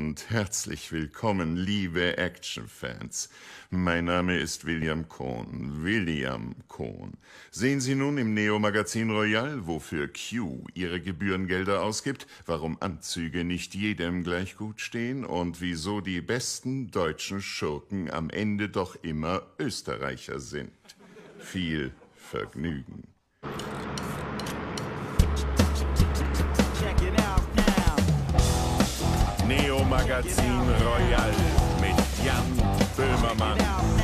und herzlich willkommen, liebe Actionfans. Mein Name ist William Cohn, William Cohn. Sehen Sie nun im Neo-Magazin Royal, wofür Q ihre Gebührengelder ausgibt, warum Anzüge nicht jedem gleich gut stehen und wieso die besten deutschen Schurken am Ende doch immer Österreicher sind. Viel Vergnügen. Neo-Magazin Royal mit Jan Böhmermann.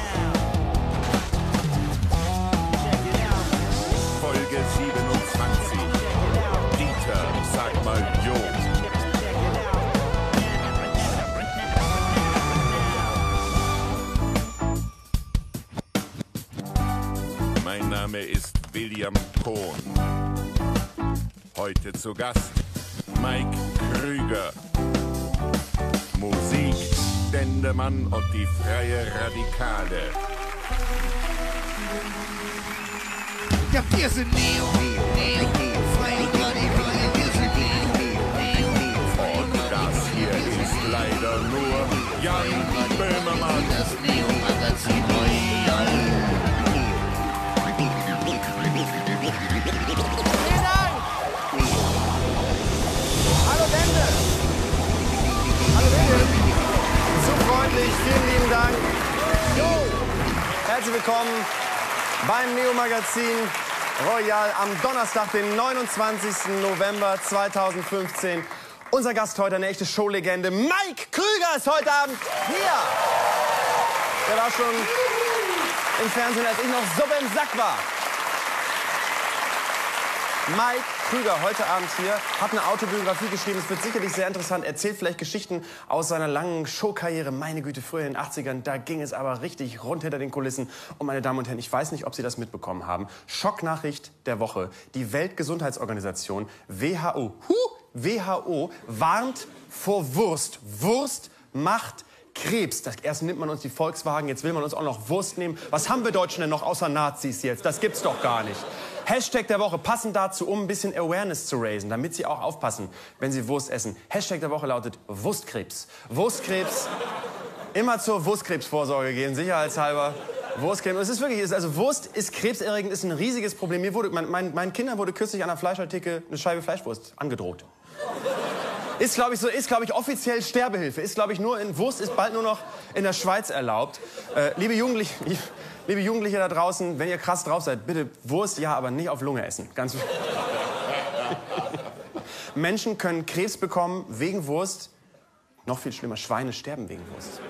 Folge 27. Dieter, sag mal Jo. Mein Name ist William Cohn. Heute zu Gast Mike Krüger. Musik, Dendemann und die Freie Radikale. Ja, wir sind Neo, Freie Radikale, wir sind Neo. Und das hier ist leider nur Jan Böhmermann. Das Neo-Magazin Royal. Hallo Bände! Hallo Bände! So freundlich, vielen lieben Dank. Herzlich willkommen beim Neo-Magazin Royal am Donnerstag, den 29. November 2015. Unser Gast heute, eine echte Showlegende, Mike Krüger ist heute Abend hier. Der war schon im Fernsehen, als ich noch so im Sack war. Mike Krüger, heute Abend hier, hat eine Autobiografie geschrieben. Es wird sicherlich sehr interessant. Erzählt vielleicht Geschichten aus seiner langen Showkarriere. Meine Güte, früher in den 80ern, da ging es aber richtig rund hinter den Kulissen. Und meine Damen und Herren, ich weiß nicht, ob Sie das mitbekommen haben. Schocknachricht der Woche. Die Weltgesundheitsorganisation, WHO, warnt vor Wurst. Wurst macht Krebs. Erst nimmt man uns die Volkswagen, jetzt will man uns auch noch Wurst nehmen. Was haben wir Deutschen denn noch außer Nazis jetzt? Das gibt's doch gar nicht. Hashtag der Woche, passend dazu, um ein bisschen Awareness zu raisen, damit Sie auch aufpassen, wenn Sie Wurst essen. Hashtag der Woche lautet Wurstkrebs. Wurstkrebs, immer zur Wurstkrebsvorsorge gehen, sicherheitshalber. Wurstkrebs, es ist wirklich, also Wurst ist krebserregend, ist ein riesiges Problem. Mir wurde, meinen Kindern wurde kürzlich an der Fleischartikel eine Scheibe Fleischwurst angedroht. Ist, glaube ich, offiziell Sterbehilfe. Ist, glaube ich, Wurst ist bald nur noch in der Schweiz erlaubt. Liebe Jugendliche da draußen, wenn ihr krass drauf seid, bitte Wurst, ja, aber nicht auf Lunge essen. Ganz Menschen können Krebs bekommen wegen Wurst. Noch viel schlimmer, Schweine sterben wegen Wurst.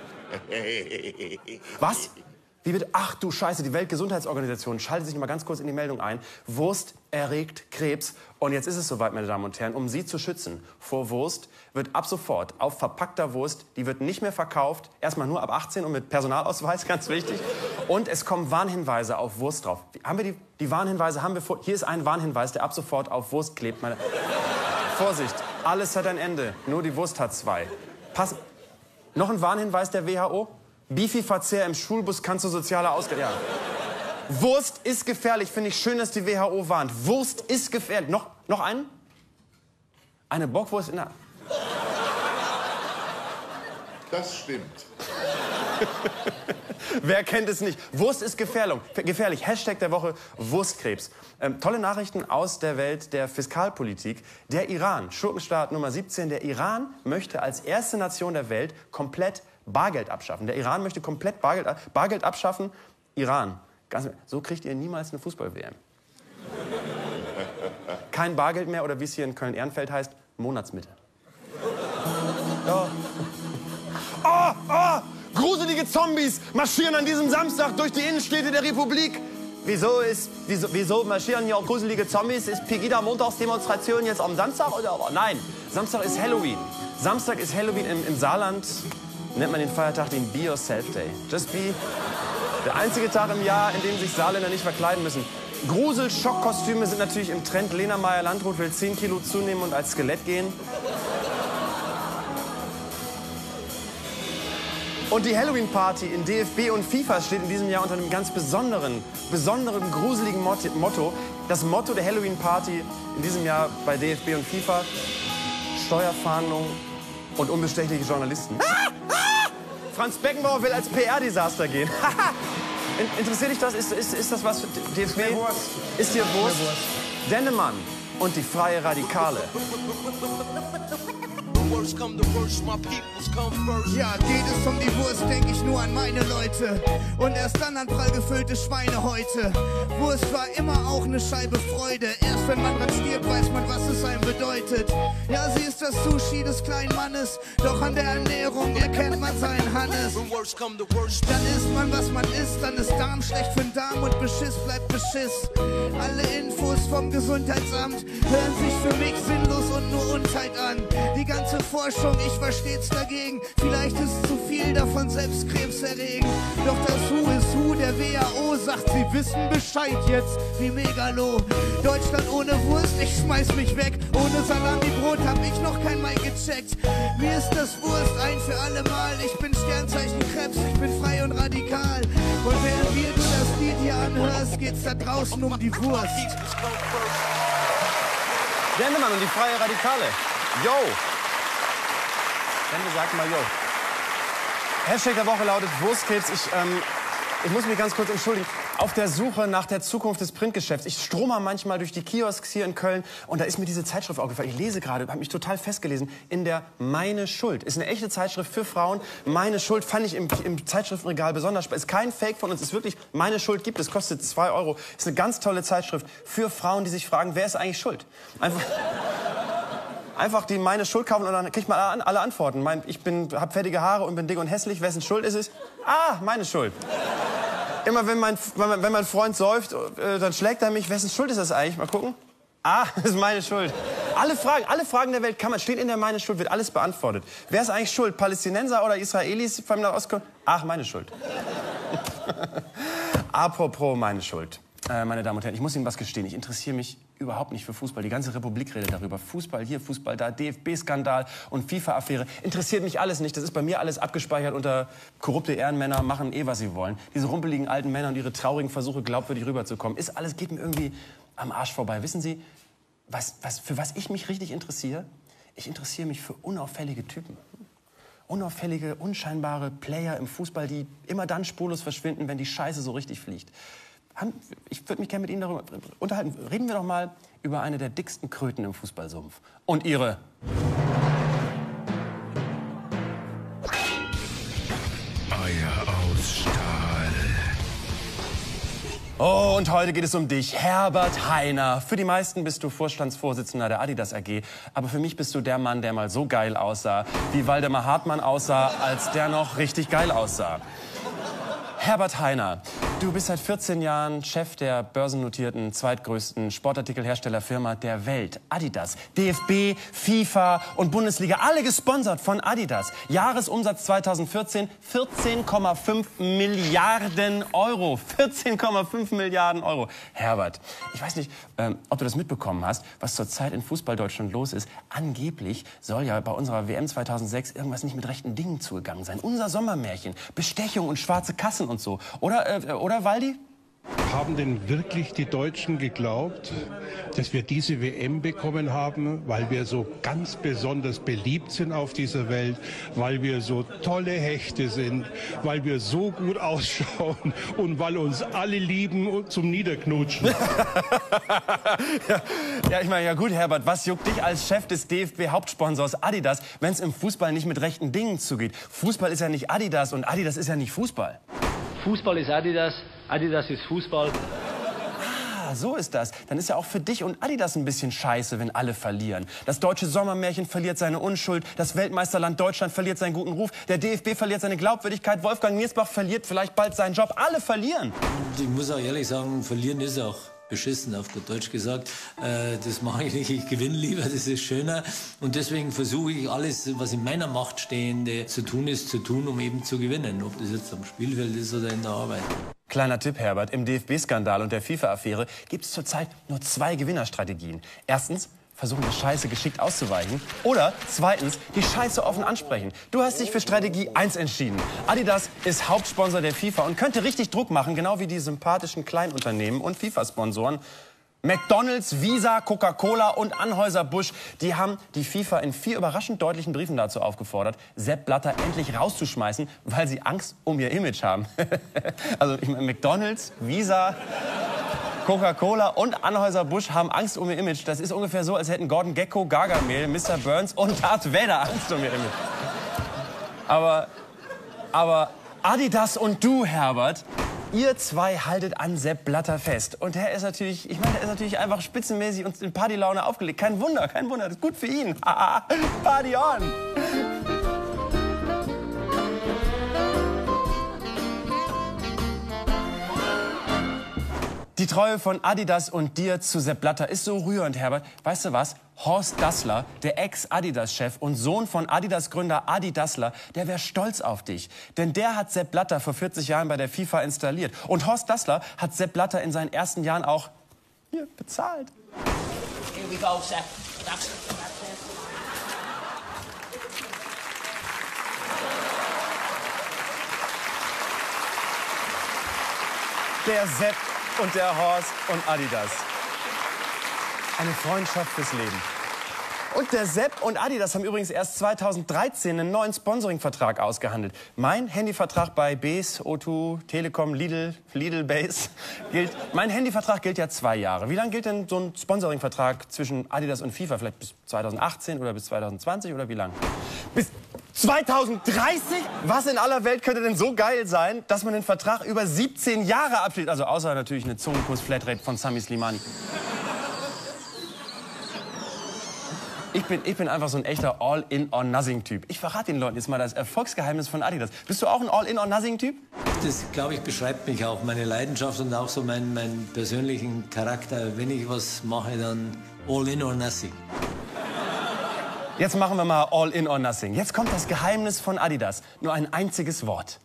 Was? Wie bitte? Ach du Scheiße, die Weltgesundheitsorganisation schaltet sich noch mal ganz kurz in die Meldung ein. Wurst erregt Krebs. Und jetzt ist es soweit, meine Damen und Herren. Um Sie zu schützen vor Wurst wird ab sofort auf verpackter Wurst, die wird nicht mehr verkauft, erstmal nur ab 18 und mit Personalausweis, ganz wichtig. Und es kommen Warnhinweise auf Wurst drauf. Haben wir die Warnhinweise? Hier ist ein Warnhinweis, der ab sofort auf Wurst klebt. Vorsicht, alles hat ein Ende, nur die Wurst hat zwei. Noch ein Warnhinweis der WHO? Bifi-Verzehr im Schulbus kann zu sozialer Ausgrenzung. Ja. Wurst ist gefährlich. Finde ich schön, dass die WHO warnt. Wurst ist gefährlich. Noch einen? Eine Bockwurst in der... Das stimmt. Wer kennt es nicht? Wurst ist gefährlich. Hashtag der Woche Wurstkrebs. Tolle Nachrichten aus der Welt der Fiskalpolitik. Der Iran, Schurkenstaat Nummer 17. Der Iran möchte als erste Nation der Welt komplett Bargeld abschaffen. Der Iran möchte komplett Bargeld abschaffen. Iran. So kriegt ihr niemals eine Fußball-WM. Kein Bargeld mehr oder wie es hier in Köln-Ehrenfeld heißt, Monatsmitte. Ja. Oh! Gruselige Zombies marschieren an diesem Samstag durch die Innenstädte der Republik. Wieso marschieren hier auch gruselige Zombies? Ist Pegida-Montagsdemonstration jetzt am Samstag oder? Nein, Samstag ist Halloween. Samstag ist Halloween im Saarland. Nennt man den Feiertag den Be Yourself Day. Just be. Der einzige Tag im Jahr, in dem sich Saarländer nicht verkleiden müssen. Grusel-Schockkostüme sind natürlich im Trend. Lena Meyer-Landrut will 10 Kilo zunehmen und als Skelett gehen. Und die Halloween-Party in DFB und FIFA steht in diesem Jahr unter einem ganz besonderen, gruseligen Motto. Das Motto der Halloween-Party in diesem Jahr bei DFB und FIFA: Steuerfahndung Und unbestechliche Journalisten. Franz Beckenbauer will als PR-Desaster gehen. Interessiert dich das? Ist das was für DFB? Ist dir Wurst? Dennemann und die Freie Radikale. Ja, geht es um die Wurst, denke ich nur an meine Leute. Und erst dann an prall gefüllte Schweinehäute. Wurst war immer auch eine Scheibe Freude. Erst wenn man dran stirbt, weiß man, was es einem bedeutet. Ja, sie ist das Sushi des kleinen Mannes. Doch an der Ernährung erkennt man seinen Hannes. Dann isst man, was man isst. Dann ist Darm schlecht für den Darm und Beschiss bleibt Beschiss. Alle Infos vom Gesundheitsamt hören sich für mich sinnlos und nur Unzeit an. Die ganze Forschung, ich war stets dagegen. Vielleicht ist zu viel davon selbst krebserregend. Doch das Who is Who der WHO sagt, sie wissen Bescheid jetzt wie Megalo. Deutschland ohne Wurst, ich schmeiß mich weg. Ohne Salami-Brot hab ich noch kein Mal gecheckt. Mir ist das Wurst ein für alle Mal. Ich bin Sternzeichen Krebs, ich bin frei und radikal. Und während du das Lied hier anhörst, geht's da draußen um die Wurst. Dennemann und die Freie Radikale. Yo! Ende sagt mal yo. Hashtag der Woche lautet Wurstkrebs. Ich muss mich ganz kurz entschuldigen. Auf der Suche nach der Zukunft des Printgeschäfts. Ich strome manchmal durch die Kiosks hier in Köln und da ist mir diese Zeitschrift aufgefallen. Ich lese gerade, habe mich total festgelesen, in der Meine Schuld. Ist eine echte Zeitschrift für Frauen. Meine Schuld fand ich im Zeitschriftenregal besonders spannend. Ist kein Fake von uns, ist wirklich Meine Schuld gibt es, kostet 2 €. Ist eine ganz tolle Zeitschrift für Frauen, die sich fragen, wer ist eigentlich schuld? Einfach die Meine Schuld kaufen und dann kriegt man alle Antworten. Ich hab fettige Haare und bin dick und hässlich. Wessen Schuld ist es? Ah, meine Schuld. Immer wenn mein Freund säuft, dann schlägt er mich. Wessen Schuld ist das eigentlich? Mal gucken. Ah, das ist meine Schuld. Alle Fragen der Welt steht in der Meine Schuld, wird alles beantwortet. Wer ist eigentlich schuld? Palästinenser oder Israelis vom Nahostkonflikt? Ach, meine Schuld. Apropos meine Schuld. Meine Damen und Herren, ich muss Ihnen was gestehen. Ich interessiere mich überhaupt nicht für Fußball. Die ganze Republik redet darüber. Fußball hier, Fußball da, DFB-Skandal und FIFA-Affäre. Interessiert mich alles nicht. Das ist bei mir alles abgespeichert unter korrupte Ehrenmänner, machen was sie wollen. Diese rumpeligen alten Männer und ihre traurigen Versuche, glaubwürdig rüberzukommen. Geht mir irgendwie am Arsch vorbei. Wissen Sie, für was ich mich richtig interessiere? Ich interessiere mich für unauffällige Typen. Unauffällige, unscheinbare Player im Fußball, die immer dann spurlos verschwinden, wenn die Scheiße so richtig fliegt. Ich würde mich gerne mit Ihnen darüber unterhalten. Reden wir doch mal über eine der dicksten Kröten im Fußballsumpf. Und ihre... Eier aus Stahl. Oh, und heute geht es um dich, Herbert Hainer. Für die meisten bist du Vorstandsvorsitzender der Adidas AG. Aber für mich bist du der Mann, der mal so geil aussah, wie Waldemar Hartmann aussah, als der noch richtig geil aussah. Herbert Hainer, du bist seit 14 Jahren Chef der börsennotierten, zweitgrößten Sportartikelherstellerfirma der Welt. Adidas, DFB, FIFA und Bundesliga, alle gesponsert von Adidas. Jahresumsatz 2014, 14,5 Milliarden Euro. 14,5 Milliarden Euro. Herbert, ich weiß nicht, ob du das mitbekommen hast, was zurzeit in Fußball-Deutschland los ist. Angeblich soll ja bei unserer WM 2006 irgendwas nicht mit rechten Dingen zugegangen sein. Unser Sommermärchen, Bestechung und schwarze Kassen und so. Oder Waldi? Haben denn wirklich die Deutschen geglaubt, dass wir diese WM bekommen haben, weil wir so ganz besonders beliebt sind auf dieser Welt, weil wir so tolle Hechte sind, weil wir so gut ausschauen und weil uns alle lieben und zum Niederknutschen? Ja, ich meine, ja gut, Herbert, was juckt dich als Chef des DFB-Hauptsponsors Adidas, wenn es im Fußball nicht mit rechten Dingen zugeht? Fußball ist ja nicht Adidas und Adidas ist ja nicht Fußball. Fußball ist Adidas, Adidas ist Fußball. Ah, so ist das. Dann ist ja auch für dich und Adidas ein bisschen scheiße, wenn alle verlieren. Das deutsche Sommermärchen verliert seine Unschuld, das Weltmeisterland Deutschland verliert seinen guten Ruf, der DFB verliert seine Glaubwürdigkeit, Wolfgang Niersbach verliert vielleicht bald seinen Job. Alle verlieren. Ich muss auch ehrlich sagen, verlieren ist auch beschissen, auf gut Deutsch gesagt. Das mache ich nicht, ich gewinne lieber, das ist schöner. Und deswegen versuche ich alles, was in meiner Macht Stehende zu tun ist, zu tun, um eben zu gewinnen. Ob das jetzt am Spielfeld ist oder in der Arbeit. Kleiner Tipp, Herbert, im DFB-Skandal und der FIFA-Affäre gibt es zurzeit nur 2 Gewinnerstrategien. Erstens, versuchen, der Scheiße geschickt auszuweichen. Oder zweitens, die Scheiße offen ansprechen. Du hast dich für Strategie 1 entschieden. Adidas ist Hauptsponsor der FIFA und könnte richtig Druck machen, genau wie die sympathischen Kleinunternehmen und FIFA-Sponsoren McDonald's, Visa, Coca-Cola und Anheuser-Busch, die haben die FIFA in 4 überraschend deutlichen Briefen dazu aufgefordert, Sepp Blatter endlich rauszuschmeißen, weil sie Angst um ihr Image haben. Also ich meine, McDonald's, Visa, Coca-Cola und Anheuser-Busch haben Angst um ihr Image. Das ist ungefähr so, als hätten Gordon Gekko, Gargamel, Mr. Burns und Darth Vader Angst um ihr Image. Aber Adidas und du, Herbert, ihr zwei haltet an Sepp Blatter fest. Und der ist natürlich, ich meine, der ist natürlich einfach spitzenmäßig und in Partylaune aufgelegt. Kein Wunder, das ist gut für ihn. Party on! Die Treue von Adidas und dir zu Sepp Blatter ist so rührend, Herbert. Weißt du was? Horst Dassler, der Ex-Adidas-Chef und Sohn von Adidas-Gründer Adi Dassler, der wäre stolz auf dich. Denn der hat Sepp Blatter vor 40 Jahren bei der FIFA installiert. Und Horst Dassler hat Sepp Blatter in seinen ersten Jahren auch hier bezahlt. Here we go, Sepp. Der Sepp und der Horst und Adidas. Eine Freundschaft fürs Leben. Und der Sepp und Adidas haben übrigens erst 2013 einen neuen Sponsoring-Vertrag ausgehandelt. Mein Handyvertrag bei Base, O2, Telekom, Lidl Base gilt. Mein Handyvertrag gilt ja 2 Jahre. Wie lange gilt denn so ein Sponsoring-Vertrag zwischen Adidas und FIFA? Vielleicht bis 2018 oder bis 2020 oder wie lang? Bis 2030? Was in aller Welt könnte denn so geil sein, dass man den Vertrag über 17 Jahre abschließt? Also außer natürlich eine Zungenkuss-Flatrate von Sami Slimani. Ich bin einfach so ein echter All-in-or-nothing-Typ. Ich verrate den Leuten jetzt mal das Erfolgsgeheimnis von Adidas. Bist du auch ein All-in-or-nothing-Typ? Das, glaube ich, beschreibt mich auch, meine Leidenschaft und auch so meinen persönlichen Charakter. Wenn ich was mache, dann all-in-or-nothing. Jetzt machen wir mal All-in-or-nothing. Jetzt kommt das Geheimnis von Adidas. Nur ein einziges Wort.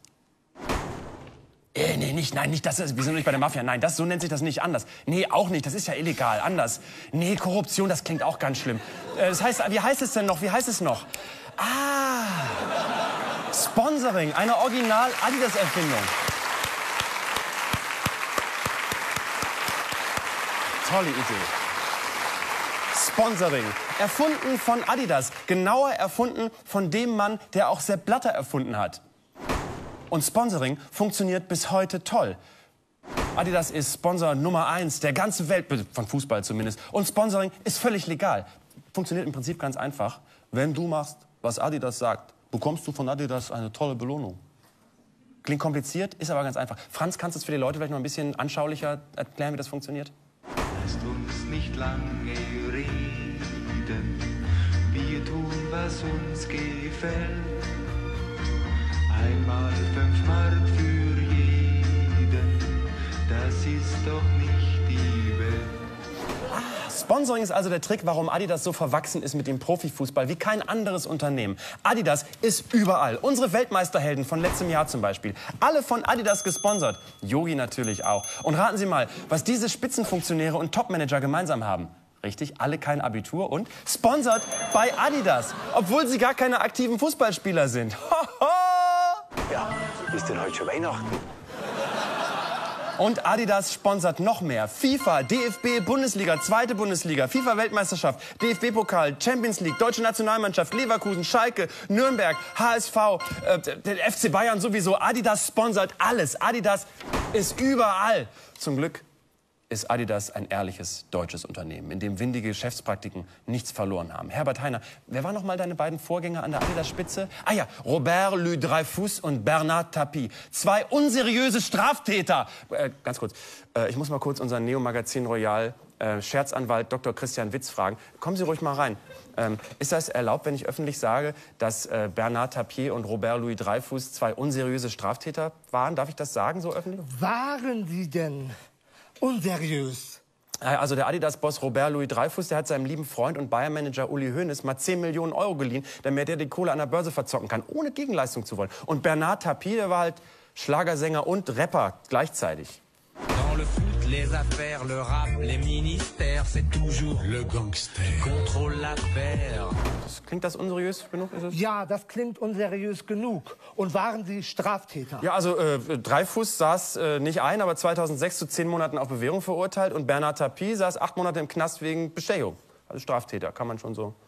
Nee, nicht das ist, wir sind nicht bei der Mafia. Nein, so nennt sich das nicht anders. Nee, auch nicht, das ist ja illegal, anders. Nee, Korruption, das klingt auch ganz schlimm. Das heißt, wie heißt es denn noch? Sponsoring, eine Original-Adidas-Erfindung. Tolle Idee. Sponsoring, erfunden von Adidas, genauer erfunden von dem Mann, der auch Sepp Blatter erfunden hat. Und Sponsoring funktioniert bis heute toll. Adidas ist Sponsor Nummer 1 der ganzen Welt, von Fußball zumindest. Und Sponsoring ist völlig legal. Funktioniert im Prinzip ganz einfach. Wenn du machst, was Adidas sagt, bekommst du von Adidas eine tolle Belohnung. Klingt kompliziert, ist aber ganz einfach. Franz, kannst du es für die Leute vielleicht noch ein bisschen anschaulicher erklären, wie das funktioniert? Lasst uns nicht lange reden, wir tun, was uns gefällt. Einmal 5 Mark für jeden, das ist doch nicht die Welt. Sponsoring ist also der Trick, warum Adidas so verwachsen ist mit dem Profifußball wie kein anderes Unternehmen. Adidas ist überall. Unsere Weltmeisterhelden von letztem Jahr zum Beispiel. Alle von Adidas gesponsert. Yogi natürlich auch. Und raten Sie mal, was diese Spitzenfunktionäre und Topmanager gemeinsam haben. Richtig, alle kein Abitur und sponsert bei Adidas. Obwohl sie gar keine aktiven Fußballspieler sind. Ja, ist denn heute schon Weihnachten? Und Adidas sponsert noch mehr. FIFA, DFB, Bundesliga, 2. Bundesliga, FIFA-Weltmeisterschaft, DFB-Pokal, Champions League, Deutsche Nationalmannschaft, Leverkusen, Schalke, Nürnberg, HSV, der FC Bayern sowieso. Adidas sponsert alles. Adidas ist überall. Zum Glück ist Adidas ein ehrliches deutsches Unternehmen, in dem windige Geschäftspraktiken nichts verloren haben. Herbert Heiner, wer waren noch mal deine beiden Vorgänger an der Adidas-Spitze? Ah ja, Robert Louis Dreyfus und Bernard Tapie. 2 unseriöse Straftäter. Ganz kurz, ich muss mal kurz unseren Neo-Magazin Royal Scherzanwalt Dr. Christian Witz fragen. Kommen Sie ruhig mal rein. Ist das erlaubt, wenn ich öffentlich sage, dass Bernard Tapie und Robert Louis Dreyfus 2 unseriöse Straftäter waren? Darf ich das sagen, so öffentlich? Waren Sie denn unseriös? Also der Adidas-Boss Robert Louis Dreyfus, der hat seinem lieben Freund und Bayern-Manager Uli Hoeneß mal 10 Millionen Euro geliehen, damit er die Kohle an der Börse verzocken kann, ohne Gegenleistung zu wollen. Und Bernard Tapie, der war halt Schlagersänger und Rapper gleichzeitig. Dans le foot, Les affaires, le rap, les ministères, c'est toujours le Gangster qui contrôle l'affaire. Klingt das unseriös genug? Ist es? Ja, das klingt unseriös genug. Und waren Sie Straftäter? Ja, also Dreyfus saß nicht ein, aber 2006 zu 10 Monaten auf Bewährung verurteilt. Und Bernard Tapie saß 8 Monate im Knast wegen Bestechung. Also Straftäter, kann man schon so.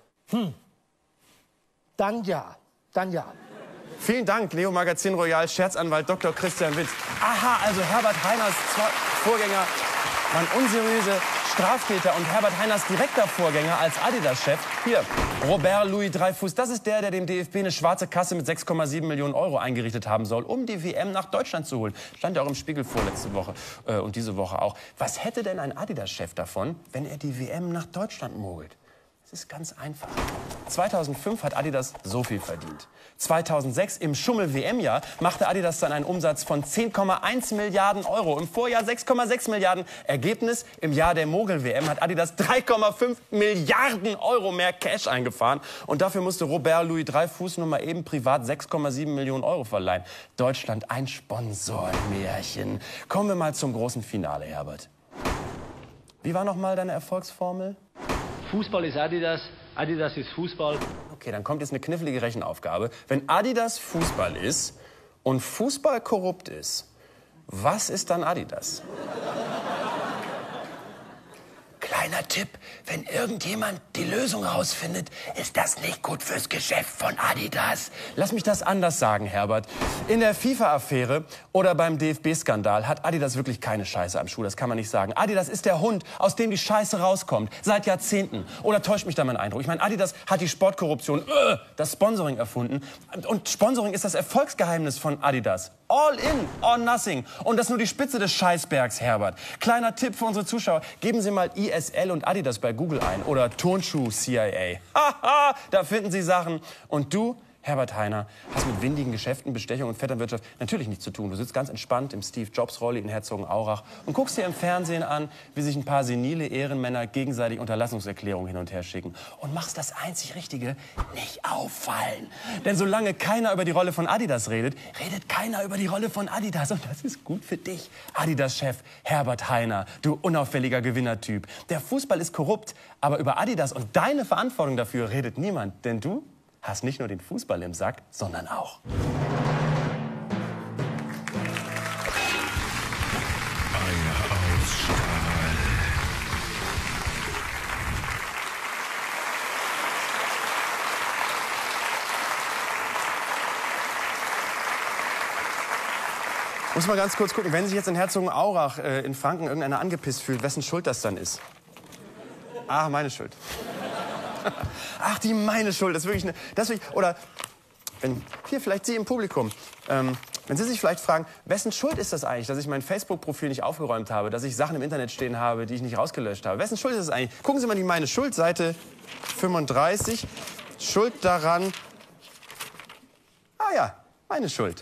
Dann ja, dann ja. Vielen Dank, Neo Magazin Royal, Scherzanwalt Dr. Christian Witz. Aha, also Herbert Heiners Vorgänger waren unseriöse Straftäter und Herbert Heiners direkter Vorgänger als Adidas-Chef. Hier, Robert Louis Dreyfus, das ist der dem DFB eine schwarze Kasse mit 6,7 Millionen Euro eingerichtet haben soll, um die WM nach Deutschland zu holen. Stand ja auch im Spiegel vorletzte Woche und diese Woche auch. Was hätte denn ein Adidas-Chef davon, wenn er die WM nach Deutschland mogelt? Es ist ganz einfach. 2005 hat Adidas so viel verdient. 2006 im Schummel-WM-Jahr machte Adidas dann einen Umsatz von 10,1 Milliarden Euro. Im Vorjahr 6,6 Milliarden. Ergebnis, im Jahr der Mogel-WM hat Adidas 3,5 Milliarden Euro mehr Cash eingefahren. Und dafür musste Robert Louis Dreyfus nun mal eben privat 6,7 Millionen Euro verleihen. Deutschland ein Sponsorenmärchen. Kommen wir mal zum großen Finale, Herbert. Wie war noch mal deine Erfolgsformel? Fußball ist Adidas, Adidas ist Fußball. Okay, dann kommt jetzt eine knifflige Rechenaufgabe. Wenn Adidas Fußball ist und Fußball korrupt ist, was ist dann Adidas? Kleiner Tipp, wenn irgendjemand die Lösung rausfindet, ist das nicht gut fürs Geschäft von Adidas. Lass mich das anders sagen, Herbert. In der FIFA-Affäre oder beim DFB-Skandal hat Adidas wirklich keine Scheiße am Schuh, das kann man nicht sagen. Adidas ist der Hund, aus dem die Scheiße rauskommt, seit Jahrzehnten. Oder täuscht mich da mein Eindruck? Ich meine, Adidas hat die Sportkorruption, das Sponsoring erfunden. Und Sponsoring ist das Erfolgsgeheimnis von Adidas. All in, or nothing. Und das ist nur die Spitze des Scheißbergs, Herbert. Kleiner Tipp für unsere Zuschauer. Geben Sie mal ISL und Adidas bei Google ein. Oder Turnschuh-CIA. Haha, da finden Sie Sachen. Und du, Herbert Heiner, hast mit windigen Geschäften, Bestechung und Vetternwirtschaft natürlich nichts zu tun. Du sitzt ganz entspannt im Steve-Jobs-Rolli in Herzogenaurach und guckst dir im Fernsehen an, wie sich ein paar senile Ehrenmänner gegenseitig Unterlassungserklärungen hin und her schicken. Und machst das einzig Richtige, nicht auffallen. Denn solange keiner über die Rolle von Adidas redet, redet keiner über die Rolle von Adidas. Und das ist gut für dich, Adidas-Chef Herbert Heiner, du unauffälliger Gewinnertyp. Der Fußball ist korrupt, aber über Adidas und deine Verantwortung dafür redet niemand. Denn du hast nicht nur den Fußball im Sack, sondern auch Eier aus Stahl. Muss mal ganz kurz gucken, wenn sich jetzt in Herzogenaurach in Franken irgendeiner angepisst fühlt, wessen Schuld das dann ist. Ah, meine Schuld. Ach, die meine Schuld, das ist wirklich eine... oder, hier, vielleicht Sie im Publikum. Wenn Sie sich vielleicht fragen, wessen Schuld ist das eigentlich, dass ich mein Facebook-Profil nicht aufgeräumt habe, dass ich Sachen im Internet stehen habe, die ich nicht rausgelöscht habe. Wessen Schuld ist das eigentlich? Gucken Sie mal die meine Schuld, Seite 35. Schuld daran... Ah ja, meine Schuld.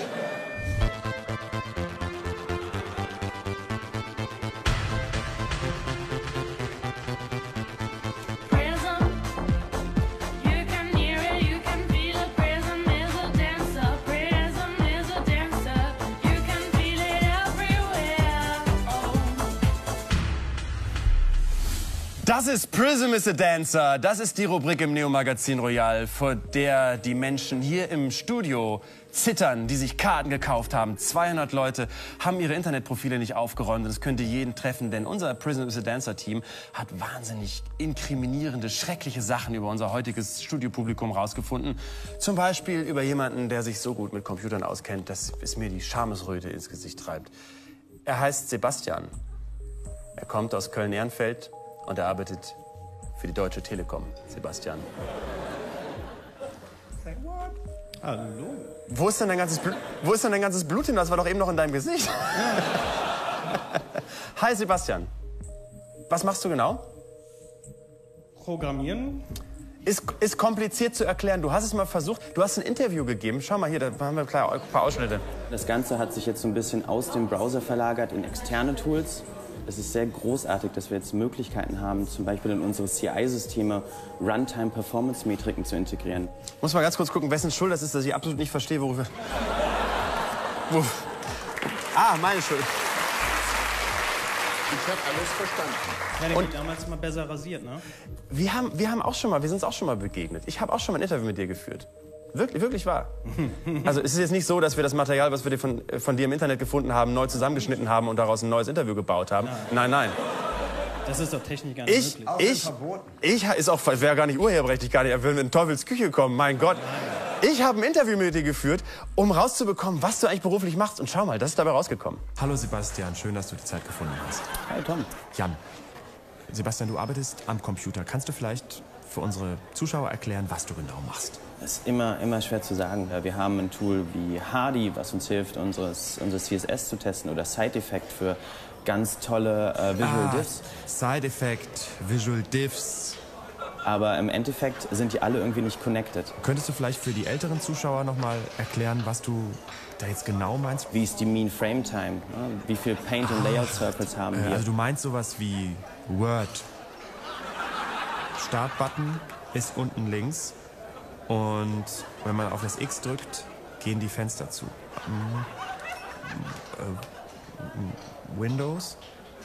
Das ist Prism is a Dancer. Das ist die Rubrik im Neo Magazin Royal, vor der die Menschen hier im Studio zittern, die sich Karten gekauft haben. 200 Leute haben ihre Internetprofile nicht aufgeräumt. Und das könnte jeden treffen, denn unser Prism is a Dancer Team hat wahnsinnig inkriminierende, schreckliche Sachen über unser heutiges Studiopublikum rausgefunden. Zum Beispiel über jemanden, der sich so gut mit Computern auskennt, dass es mir die Schamesröte ins Gesicht treibt. Er heißt Sebastian. Er kommt aus Köln-Ehrenfeld. Und er arbeitet für die Deutsche Telekom, Sebastian. Hallo. Wo ist denn dein ganzes Blut hin? Das war doch eben noch in deinem Gesicht. Hi, Sebastian. Was machst du genau? Programmieren. Ist kompliziert zu erklären. Du hast es mal versucht. Du hast ein Interview gegeben. Schau mal hier, da haben wir ein paar Ausschnitte. Das Ganze hat sich jetzt so ein bisschen aus dem Browser verlagert in externe Tools. Es ist sehr großartig, dass wir jetzt Möglichkeiten haben, zum Beispiel in unsere CI-Systeme Runtime-Performance-Metriken zu integrieren. Muss mal ganz kurz gucken, wessen Schuld das ist, dass ich absolut nicht verstehe, worüber... Ah, meine Schuld. Ich habe alles verstanden. Ja, der wird damals mal besser rasiert, ne? Wir sind uns auch schon mal begegnet. Ich habe auch schon mal ein Interview mit dir geführt. Wirklich wahr. Also es ist jetzt nicht so, dass wir das Material, was wir von dir im Internet gefunden haben, neu zusammengeschnitten haben und daraus ein neues Interview gebaut haben. Nein. Das ist doch technisch gar nicht möglich. Wäre gar nicht urheberrechtlich, gar nicht. Er will in Teufels Küche kommen, mein Gott. Ich habe ein Interview mit dir geführt, um rauszubekommen, was du eigentlich beruflich machst. Und schau mal, das ist dabei rausgekommen. Hallo Sebastian, schön, dass du die Zeit gefunden hast. Hi Tom. Jan, Sebastian, du arbeitest am Computer. Kannst du vielleicht für unsere Zuschauer erklären, was du genau machst? Das ist immer schwer zu sagen. Wir haben ein Tool wie Hardy, was uns hilft, unsere CSS zu testen, oder Side Effect für ganz tolle Visual Diffs. Side Effect, Visual Diffs. Aber im Endeffekt sind die alle irgendwie nicht connected. Könntest du vielleicht für die älteren Zuschauer noch mal erklären, was du da jetzt genau meinst? Wie ist die Mean Frame Time? Ne? Wie viel Paint und Layout Circles haben wir? Also du meinst sowas wie Word. Startbutton ist unten links und wenn man auf das X drückt, gehen die Fenster zu. Windows?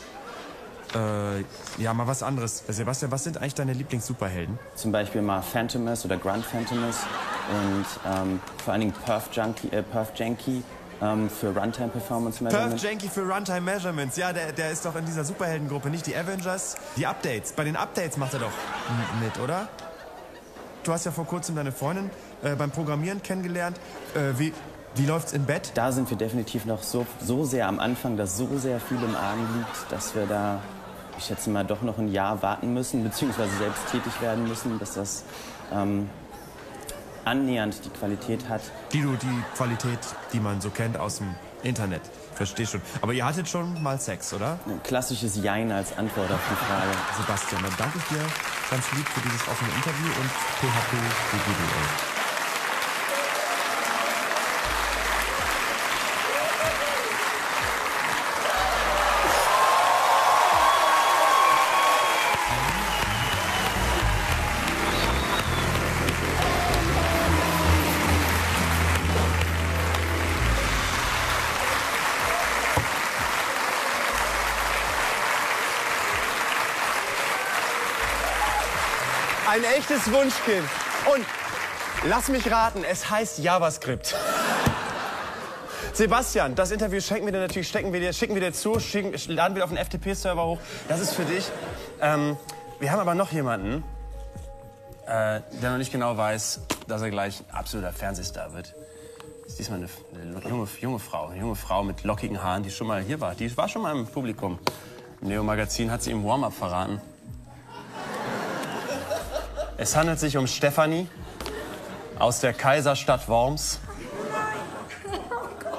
Ja, mal was anderes. Sebastian, was sind eigentlich deine Lieblings-Superhelden? Zum Beispiel mal Phantomus oder Grunt Phantomus und vor allen Dingen Perf Janky für Runtime Performance Measurements. Perf Janky für Runtime Measurements. Ja, der ist doch in dieser Superheldengruppe, nicht die Avengers. Die Updates. Bei den Updates macht er doch mit, oder? Du hast ja vor kurzem deine Freundin beim Programmieren kennengelernt. Wie läuft's im Bett? Da sind wir definitiv noch so sehr am Anfang, dass so sehr viel im Argen liegt, dass wir da, ich schätze mal, doch noch ein Jahr warten müssen, beziehungsweise selbst tätig werden müssen, bis das annähernd die Qualität hat. Die Qualität, die man so kennt aus dem Internet. Versteh schon. Aber ihr hattet schon mal Sex, oder? Ein klassisches Jein als Antwort auf die Frage. Sebastian, dann danke ich dir ganz lieb für dieses offene Interview und PHP BBDL. Ein echtes Wunschkind. Und lass mich raten, es heißt JavaScript. Sebastian, das Interview schicken wir dir zu, laden wir auf den FTP-Server hoch. Das ist für dich. Wir haben aber noch jemanden, der noch nicht genau weiß, dass er gleich ein absoluter Fernsehstar wird. Das ist diesmal eine junge Frau mit lockigen Haaren, die schon mal hier war. Die war schon mal im Publikum. Im Neo Magazin hat sie im Warm-up verraten. Es handelt sich um Stefanie aus der Kaiserstadt Worms. Oh my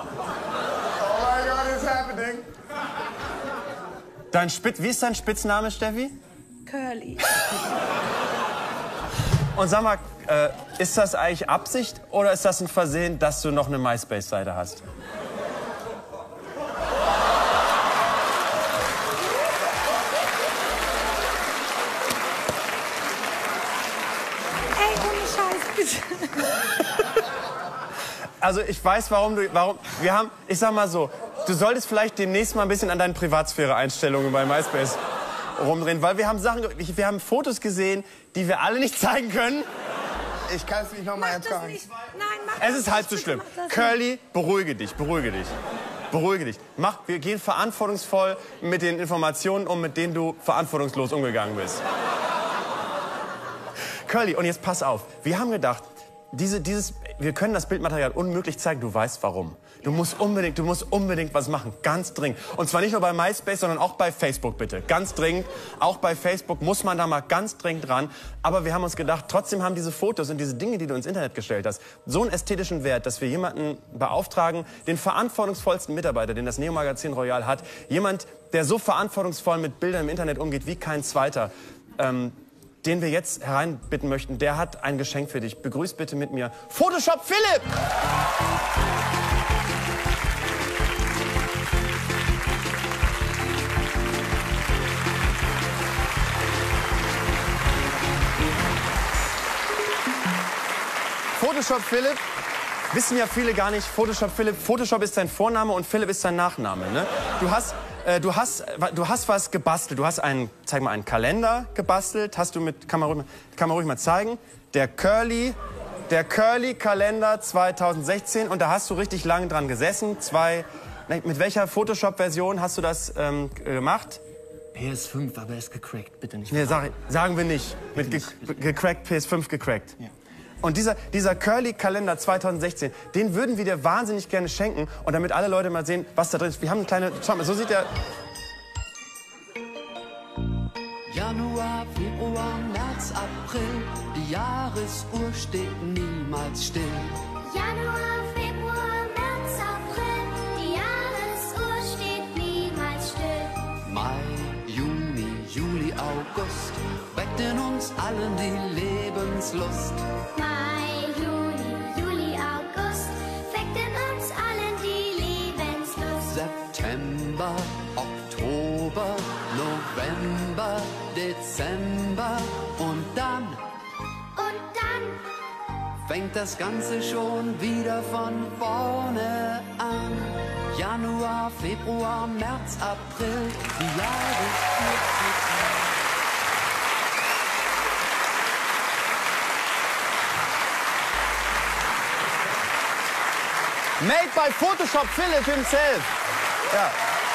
God, it's happening. Wie ist dein Spitzname, Steffi? Curly. Und sag mal, ist das eigentlich Absicht oder ist das ein Versehen, dass du noch eine MySpace-Seite hast? Also ich weiß, ich sag mal so, du solltest vielleicht demnächst mal ein bisschen an deinen Privatsphäre-Einstellungen bei MySpace rumdrehen, weil wir haben Fotos gesehen, die wir alle nicht zeigen können. Ich kann es nicht nochmal ertragen. Nein, mach Es ist halb so schlimm. Curly, beruhige dich. Wir gehen verantwortungsvoll mit den Informationen um, mit denen du verantwortungslos umgegangen bist. Curly, und jetzt pass auf. Wir haben gedacht, wir können das Bildmaterial unmöglich zeigen. Du weißt warum. Du musst unbedingt was machen. Ganz dringend. Und zwar nicht nur bei MySpace, sondern auch bei Facebook, bitte. Ganz dringend. Auch bei Facebook muss man da mal ganz dringend ran. Aber wir haben uns gedacht, trotzdem haben diese Fotos und diese Dinge, die du ins Internet gestellt hast, so einen ästhetischen Wert, dass wir jemanden beauftragen, den verantwortungsvollsten Mitarbeiter, den das Neo Magazin Royal hat. Jemand, der so verantwortungsvoll mit Bildern im Internet umgeht wie kein zweiter. Den wir jetzt hereinbitten möchten, der hat ein Geschenk für dich. Begrüß bitte mit mir Photoshop Philipp! Photoshop Philipp, wissen ja viele gar nicht, Photoshop Philipp, Photoshop ist dein Vorname und Philipp ist dein Nachname. Ne? Du hast du hast was gebastelt. Du hast zeig mal, einen Kalender gebastelt. Hast du kann man ruhig mal zeigen. Der Curly-Kalender 2016. Und da hast du richtig lange dran gesessen. Mit welcher Photoshop-Version hast du das gemacht? PS5, aber er ist gecrackt, bitte nicht. Nee, sagen wir nicht. Mit gecrackt, PS5 gecrackt. Ja. Und dieser Curly-Kalender 2016, den würden wir dir wahnsinnig gerne schenken. Und damit alle Leute mal sehen, was da drin ist. Wir haben eine kleine... Schau mal, so sieht der... Januar, Februar, März, April, die Jahresuhr steht niemals still. Januar, Februar, März, April, die Jahresuhr steht niemals still. Mai, Juni, Juli, August, weckt in uns allen die Lebenslust. Mai, Juni, Juli, August, weckt in uns allen die Lebenslust. September, Oktober, November, Dezember und dann fängt das Ganze schon wieder von vorne an. Januar, Februar, März, April, die Jahresuhr steht Made by Photoshop Philip himself. Ja.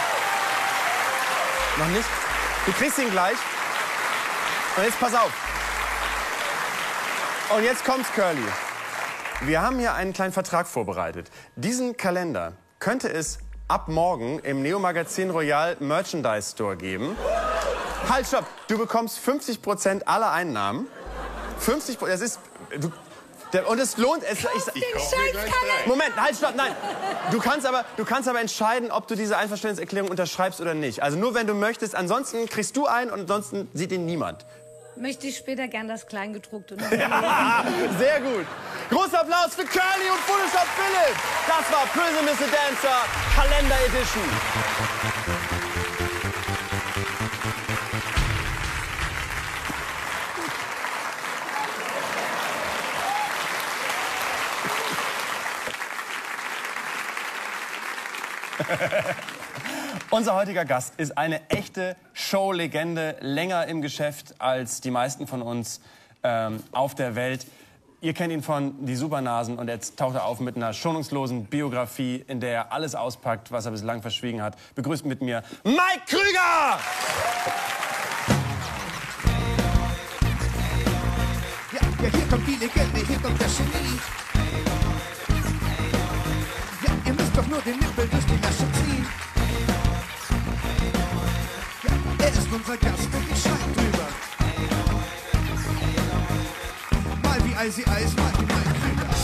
Noch nicht? Du kriegst ihn gleich. Und jetzt pass auf. Und jetzt kommt's, Curly. Wir haben hier einen kleinen Vertrag vorbereitet. Diesen Kalender könnte es ab morgen im Neo Magazin Royal Merchandise Store geben. Halt, stopp. Du bekommst 50% aller Einnahmen. 50%, das ist... Und es lohnt es. Moment, halt, stopp, nein. Du kannst aber entscheiden, ob du diese Einverständniserklärung unterschreibst oder nicht. Also nur, wenn du möchtest. Ansonsten kriegst du einen und ansonsten sieht ihn niemand. Möchte ich später gern das Kleingedruckte noch. Ja, sehr gut. Großer Applaus für Curly und Photoshop Philip. Das war Prison is a Dancer Kalender Edition. Unser heutiger Gast ist eine echte Showlegende, länger im Geschäft als die meisten von uns auf der Welt. Ihr kennt ihn von Die Supernasen und jetzt taucht er auf mit einer schonungslosen Biografie, in der er alles auspackt, was er bislang verschwiegen hat. Begrüßt mit mir Mike Krüger! Ja, hier kommt die Legende, hier kommt der Genie. Ja, ihr müsst doch nur den Nippel durch die Lasche ziehen. Ja, er ist unser Gast und ich schreib drüber. Mal wie Icy Ice, mal wie Mike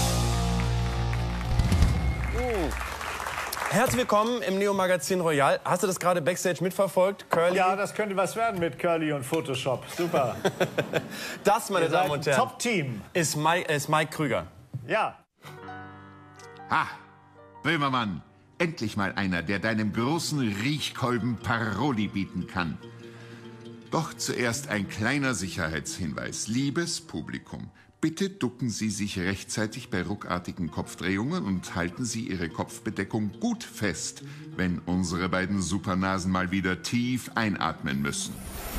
Krüger. Herzlich willkommen im Neo Magazin Royal. Hast du das gerade Backstage mitverfolgt, Curly? Ja, das könnte was werden mit Curly und Photoshop. Super. Das, meine Damen und Herren, Top-Team. Ist Mike Krüger. Ja. Ha, Böhmermann. Endlich mal einer, der deinem großen Riechkolben Paroli bieten kann. Doch zuerst ein kleiner Sicherheitshinweis. Liebes Publikum, bitte ducken Sie sich rechtzeitig bei ruckartigen Kopfdrehungen und halten Sie Ihre Kopfbedeckung gut fest, wenn unsere beiden Supernasen mal wieder tief einatmen müssen.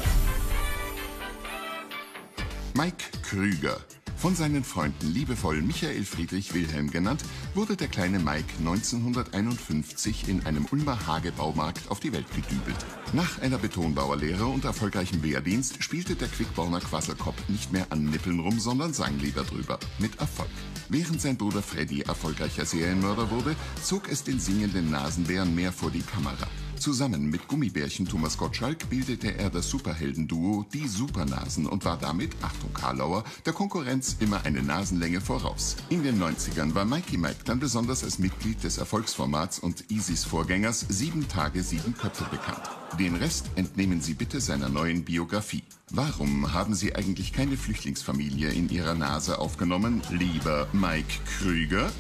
Mike Krüger. Von seinen Freunden liebevoll Michael Friedrich Wilhelm genannt, wurde der kleine Mike 1951 in einem Ulmer Hagebaumarkt auf die Welt gedübelt. Nach einer Betonbauerlehre und erfolgreichem Wehrdienst spielte der Quickborner Quasselkopf nicht mehr an Nippeln rum, sondern sang lieber drüber. Mit Erfolg. Während sein Bruder Freddy erfolgreicher Serienmörder wurde, zog es den singenden Nasenbären mehr vor die Kamera. Zusammen mit Gummibärchen Thomas Gottschalk bildete er das Superheldenduo Die Supernasen und war damit, Achtung Karlauer, der Konkurrenz immer eine Nasenlänge voraus. In den 90ern war Mikey Mike dann besonders als Mitglied des Erfolgsformats und Isis Vorgängers 7 Tage, 7 Köpfe bekannt. Den Rest entnehmen Sie bitte seiner neuen Biografie. Warum haben Sie eigentlich keine Flüchtlingsfamilie in Ihrer Nase aufgenommen, lieber Mike Krüger?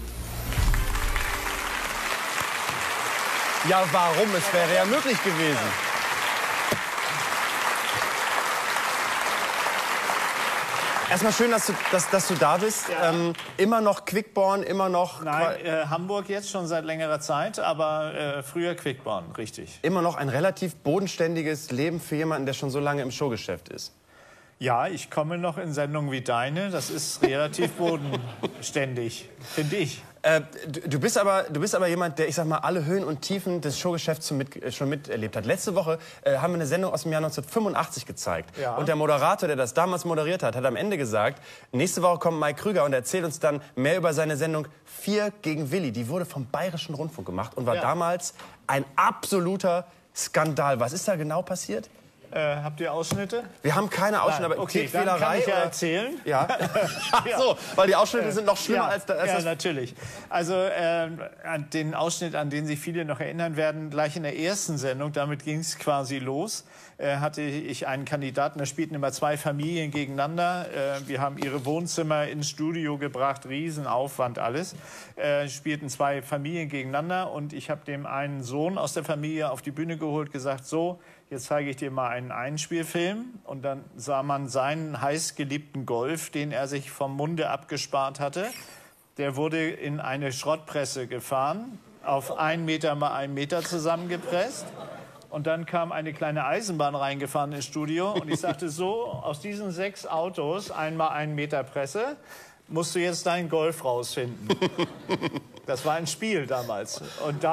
Ja, warum? Es wäre ja möglich gewesen. Erstmal schön, dass du da bist. Ja. Immer noch Quickborn, immer noch... Nein, Hamburg jetzt schon seit längerer Zeit, aber früher Quickborn, richtig. Immer noch ein relativ bodenständiges Leben für jemanden, der schon so lange im Showgeschäft ist. Ja, ich komme noch in Sendungen wie deine. Das ist relativ bodenständig, finde ich. Du bist aber jemand, der, ich sag mal, alle Höhen und Tiefen des Showgeschäfts schon miterlebt hat. Letzte Woche haben wir eine Sendung aus dem Jahr 1985 gezeigt. Ja. Und der Moderator, der das damals moderiert hat, hat am Ende gesagt, nächste Woche kommt Mike Krüger und erzählt uns dann mehr über seine Sendung 4 gegen Willi. Die wurde vom Bayerischen Rundfunk gemacht und war damals ein absoluter Skandal. Was ist da genau passiert? Habt ihr Ausschnitte? Wir haben keine Ausschnitte, aber okay, dann kann ich ja erzählen. Ja. Ach so, weil die Ausschnitte sind noch schlimmer als das. Ja, natürlich. Also an den Ausschnitt, an den sich viele noch erinnern werden, gleich in der ersten Sendung, damit ging es quasi los, hatte ich einen Kandidaten, da spielten immer 2 Familien gegeneinander. Wir haben ihre Wohnzimmer ins Studio gebracht, Riesenaufwand alles. Spielten 2 Familien gegeneinander und ich habe dem einen Sohn aus der Familie auf die Bühne geholt, gesagt, so, jetzt zeige ich dir mal einen Einspielfilm. Und dann sah man seinen heißgeliebten Golf, den er sich vom Munde abgespart hatte. Der wurde in eine Schrottpresse gefahren, auf 1 Meter mal 1 Meter zusammengepresst. Und dann kam eine kleine Eisenbahn reingefahren ins Studio. Und ich sagte so, aus diesen 6 Autos, 1 mal 1 Meter Presse, musst du jetzt deinen Golf rausfinden. Das war ein Spiel damals. Und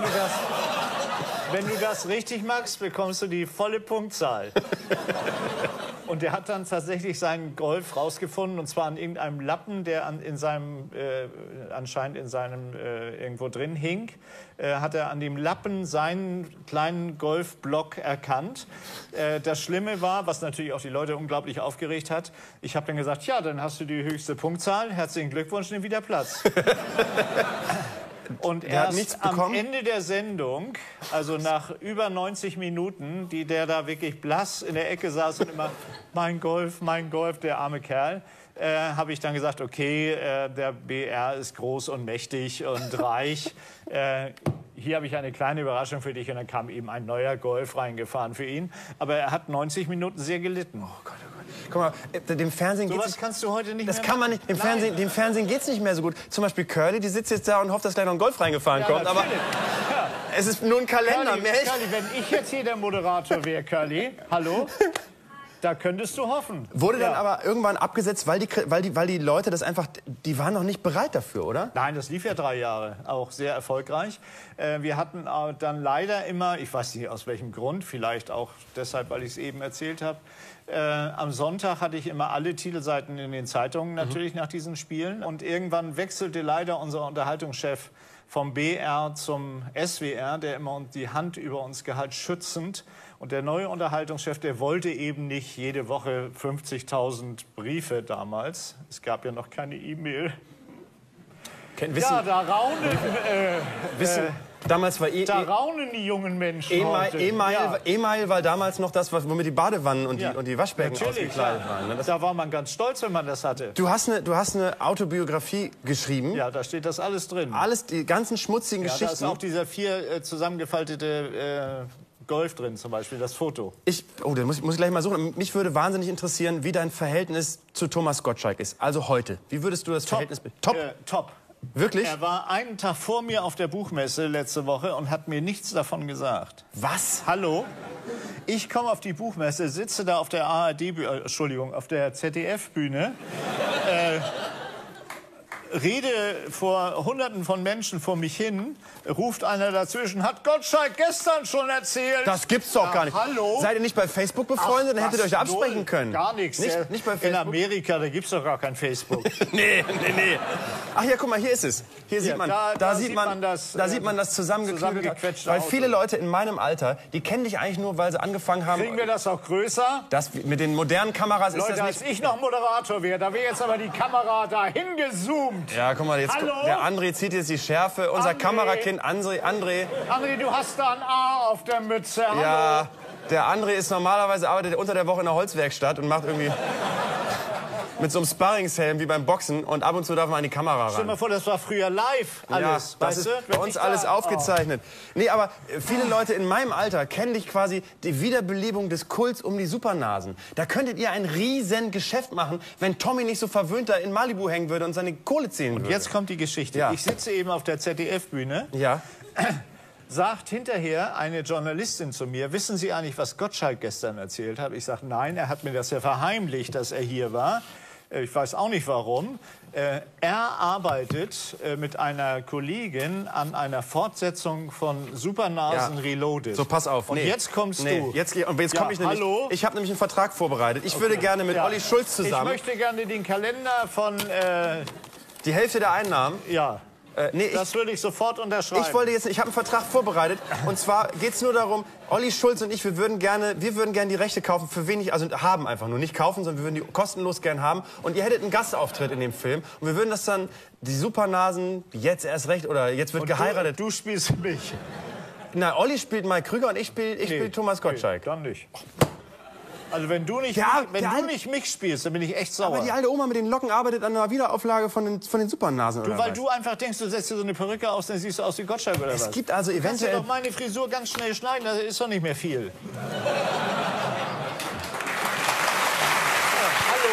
wenn du das richtig machst, bekommst du die volle Punktzahl. Und der hat dann tatsächlich seinen Golf rausgefunden, und zwar an irgendeinem Lappen, der anscheinend in seinem irgendwo drin hing. Hat er an dem Lappen seinen kleinen Golfblock erkannt. Das Schlimme war, was natürlich auch die Leute unglaublich aufgeregt hat, ich habe dann gesagt, ja, dann hast du die höchste Punktzahl, herzlichen Glückwunsch, nimm wieder Platz. Und erst am Ende der Sendung, also nach über 90 Minuten, die der da wirklich blass in der Ecke saß und immer, mein Golf, der arme Kerl, habe ich dann gesagt, okay, der BR ist groß und mächtig und reich. Hier habe ich eine kleine Überraschung für dich. Und dann kam eben ein neuer Golf reingefahren für ihn. Aber er hat 90 Minuten sehr gelitten. Oh Gott, oh Gott. Guck mal, dem Fernsehen geht's nicht. Kannst du heute nicht das mehr kann man nicht. Dem Fernsehen geht's nicht mehr so gut. Zum Beispiel Curly, die sitzt jetzt da und hofft, dass gleich noch ein Golf reingefahren kommt. Natürlich. Aber es ist nur ein Kalender. Curly, wenn ich jetzt hier der Moderator wäre, Curly, hallo? Da könntest du hoffen. Wurde dann aber irgendwann abgesetzt, weil die Leute das einfach, die waren noch nicht bereit dafür, oder? Nein, das lief ja 3 Jahre, auch sehr erfolgreich. Wir hatten dann leider immer, ich weiß nicht aus welchem Grund, vielleicht auch deshalb, weil ich es eben erzählt habe, am Sonntag hatte ich immer alle Titelseiten in den Zeitungen natürlich nach diesen Spielen. Und irgendwann wechselte leider unser Unterhaltungschef vom BR zum SWR, der immer die Hand über uns gehalten, schützend. Und der neue Unterhaltungschef, der wollte eben nicht jede Woche 50.000 Briefe damals. Es gab ja noch keine E-Mail. Ja, da raunen... damals war da raunen die jungen Menschen heute. E-Mail war damals noch das, womit die Badewannen und die Waschbecken ausgekleidet waren. Ne? Da war man ganz stolz, wenn man das hatte. Du hast eine Autobiografie geschrieben. Ja, da steht das alles drin. Alles, die ganzen schmutzigen Geschichten. Da ist auch dieser 4 zusammengefaltete Golf drin, zum Beispiel, das Foto. Den muss ich gleich mal suchen. Mich würde wahnsinnig interessieren, wie dein Verhältnis zu Thomas Gottschalk ist. Also heute. Wie würdest du das Verhältnis... Top. Wirklich? Er war einen Tag vor mir auf der Buchmesse letzte Woche und hat mir nichts davon gesagt. Was? Hallo? Ich komme auf die Buchmesse, sitze da auf der auf der ZDF-Bühne, rede vor Hunderten von Menschen vor mich hin, ruft einer dazwischen, hat Gottschalk gestern schon erzählt. Das gibt's doch gar nicht. Hallo? Seid ihr nicht bei Facebook befreundet? Dann hättet ihr euch absprechen können. Gar nichts. Nicht bei Facebook? In Amerika, da gibt's doch gar kein Facebook. Nee. Ach ja, guck mal, hier ist es. Hier sieht man, da sieht man das zusammengeknüppelt. Weil viele Leute in meinem Alter, die kennen dich eigentlich nur, weil sie angefangen haben... Kriegen wir das auch größer? Mit den modernen Kameras Leute, ist das nicht... als ich noch Moderator wäre, da wäre jetzt aber die Kamera dahin gezoomt. Ja, guck mal, jetzt der André zieht jetzt die Schärfe. Unser Kamerakind André, du hast da ein A auf der Mütze. Hallo. Ja, der André ist normalerweise arbeitet unter der Woche in der Holzwerkstatt und macht irgendwie... mit so einem Sparringshelm wie beim Boxen und ab und zu darf man an die Kamera ran. Stell dir mal vor, das war früher live alles. Ja, das ist bei uns alles aufgezeichnet. Nee, aber viele Leute in meinem Alter kennen dich quasi die Wiederbelebung des Kults um die Supernasen. Da könntet ihr ein riesen Geschäft machen, wenn Tommy nicht so verwöhnt da in Malibu hängen würde und seine Kohle zählen würde. Und jetzt kommt die Geschichte. Ja. Ich sitze eben auf der ZDF-Bühne. Ja. Sagt hinterher eine Journalistin zu mir, wissen Sie eigentlich, was Gottschalk gestern erzählt hat? Ich sage, nein, er hat mir das ja verheimlicht, dass er hier war. Ich weiß auch nicht, warum. Er arbeitet mit einer Kollegin an einer Fortsetzung von Supernasen Reloaded. So, pass auf. Und jetzt kommst du. Jetzt komme ich nämlich. Hallo? Ich habe nämlich einen Vertrag vorbereitet. Ich würde gerne mit Olli Schulz zusammen. Ich möchte gerne den Kalender von... die Hälfte der Einnahmen? Ja. Das würde ich sofort unterschreiben. Ich habe einen Vertrag vorbereitet. Und zwar geht es nur darum, Olli Schulz und ich, wir würden gerne die Rechte kaufen für wenig, also haben einfach nur, nicht kaufen, sondern wir würden die kostenlos gern haben. Und ihr hättet einen Gastauftritt in dem Film. Und wir würden das dann, die Supernasen, jetzt erst recht, oder jetzt wird geheiratet. Du spielst mich. Na, Olli spielt Mike Krüger und ich spiele Thomas Gottschalk. Nee, dann nicht. Also wenn du nicht, nicht mich spielst, dann bin ich echt sauer. Aber die alte Oma mit den Locken arbeitet an einer Wiederauflage von den Supernasen. Weil du einfach denkst, du setzt dir so eine Perücke auf, dann siehst du aus wie Gottschalk oder was? Es gibt also eventuell... Kannst du doch meine Frisur ganz schnell schneiden, da ist doch nicht mehr viel. Hallo?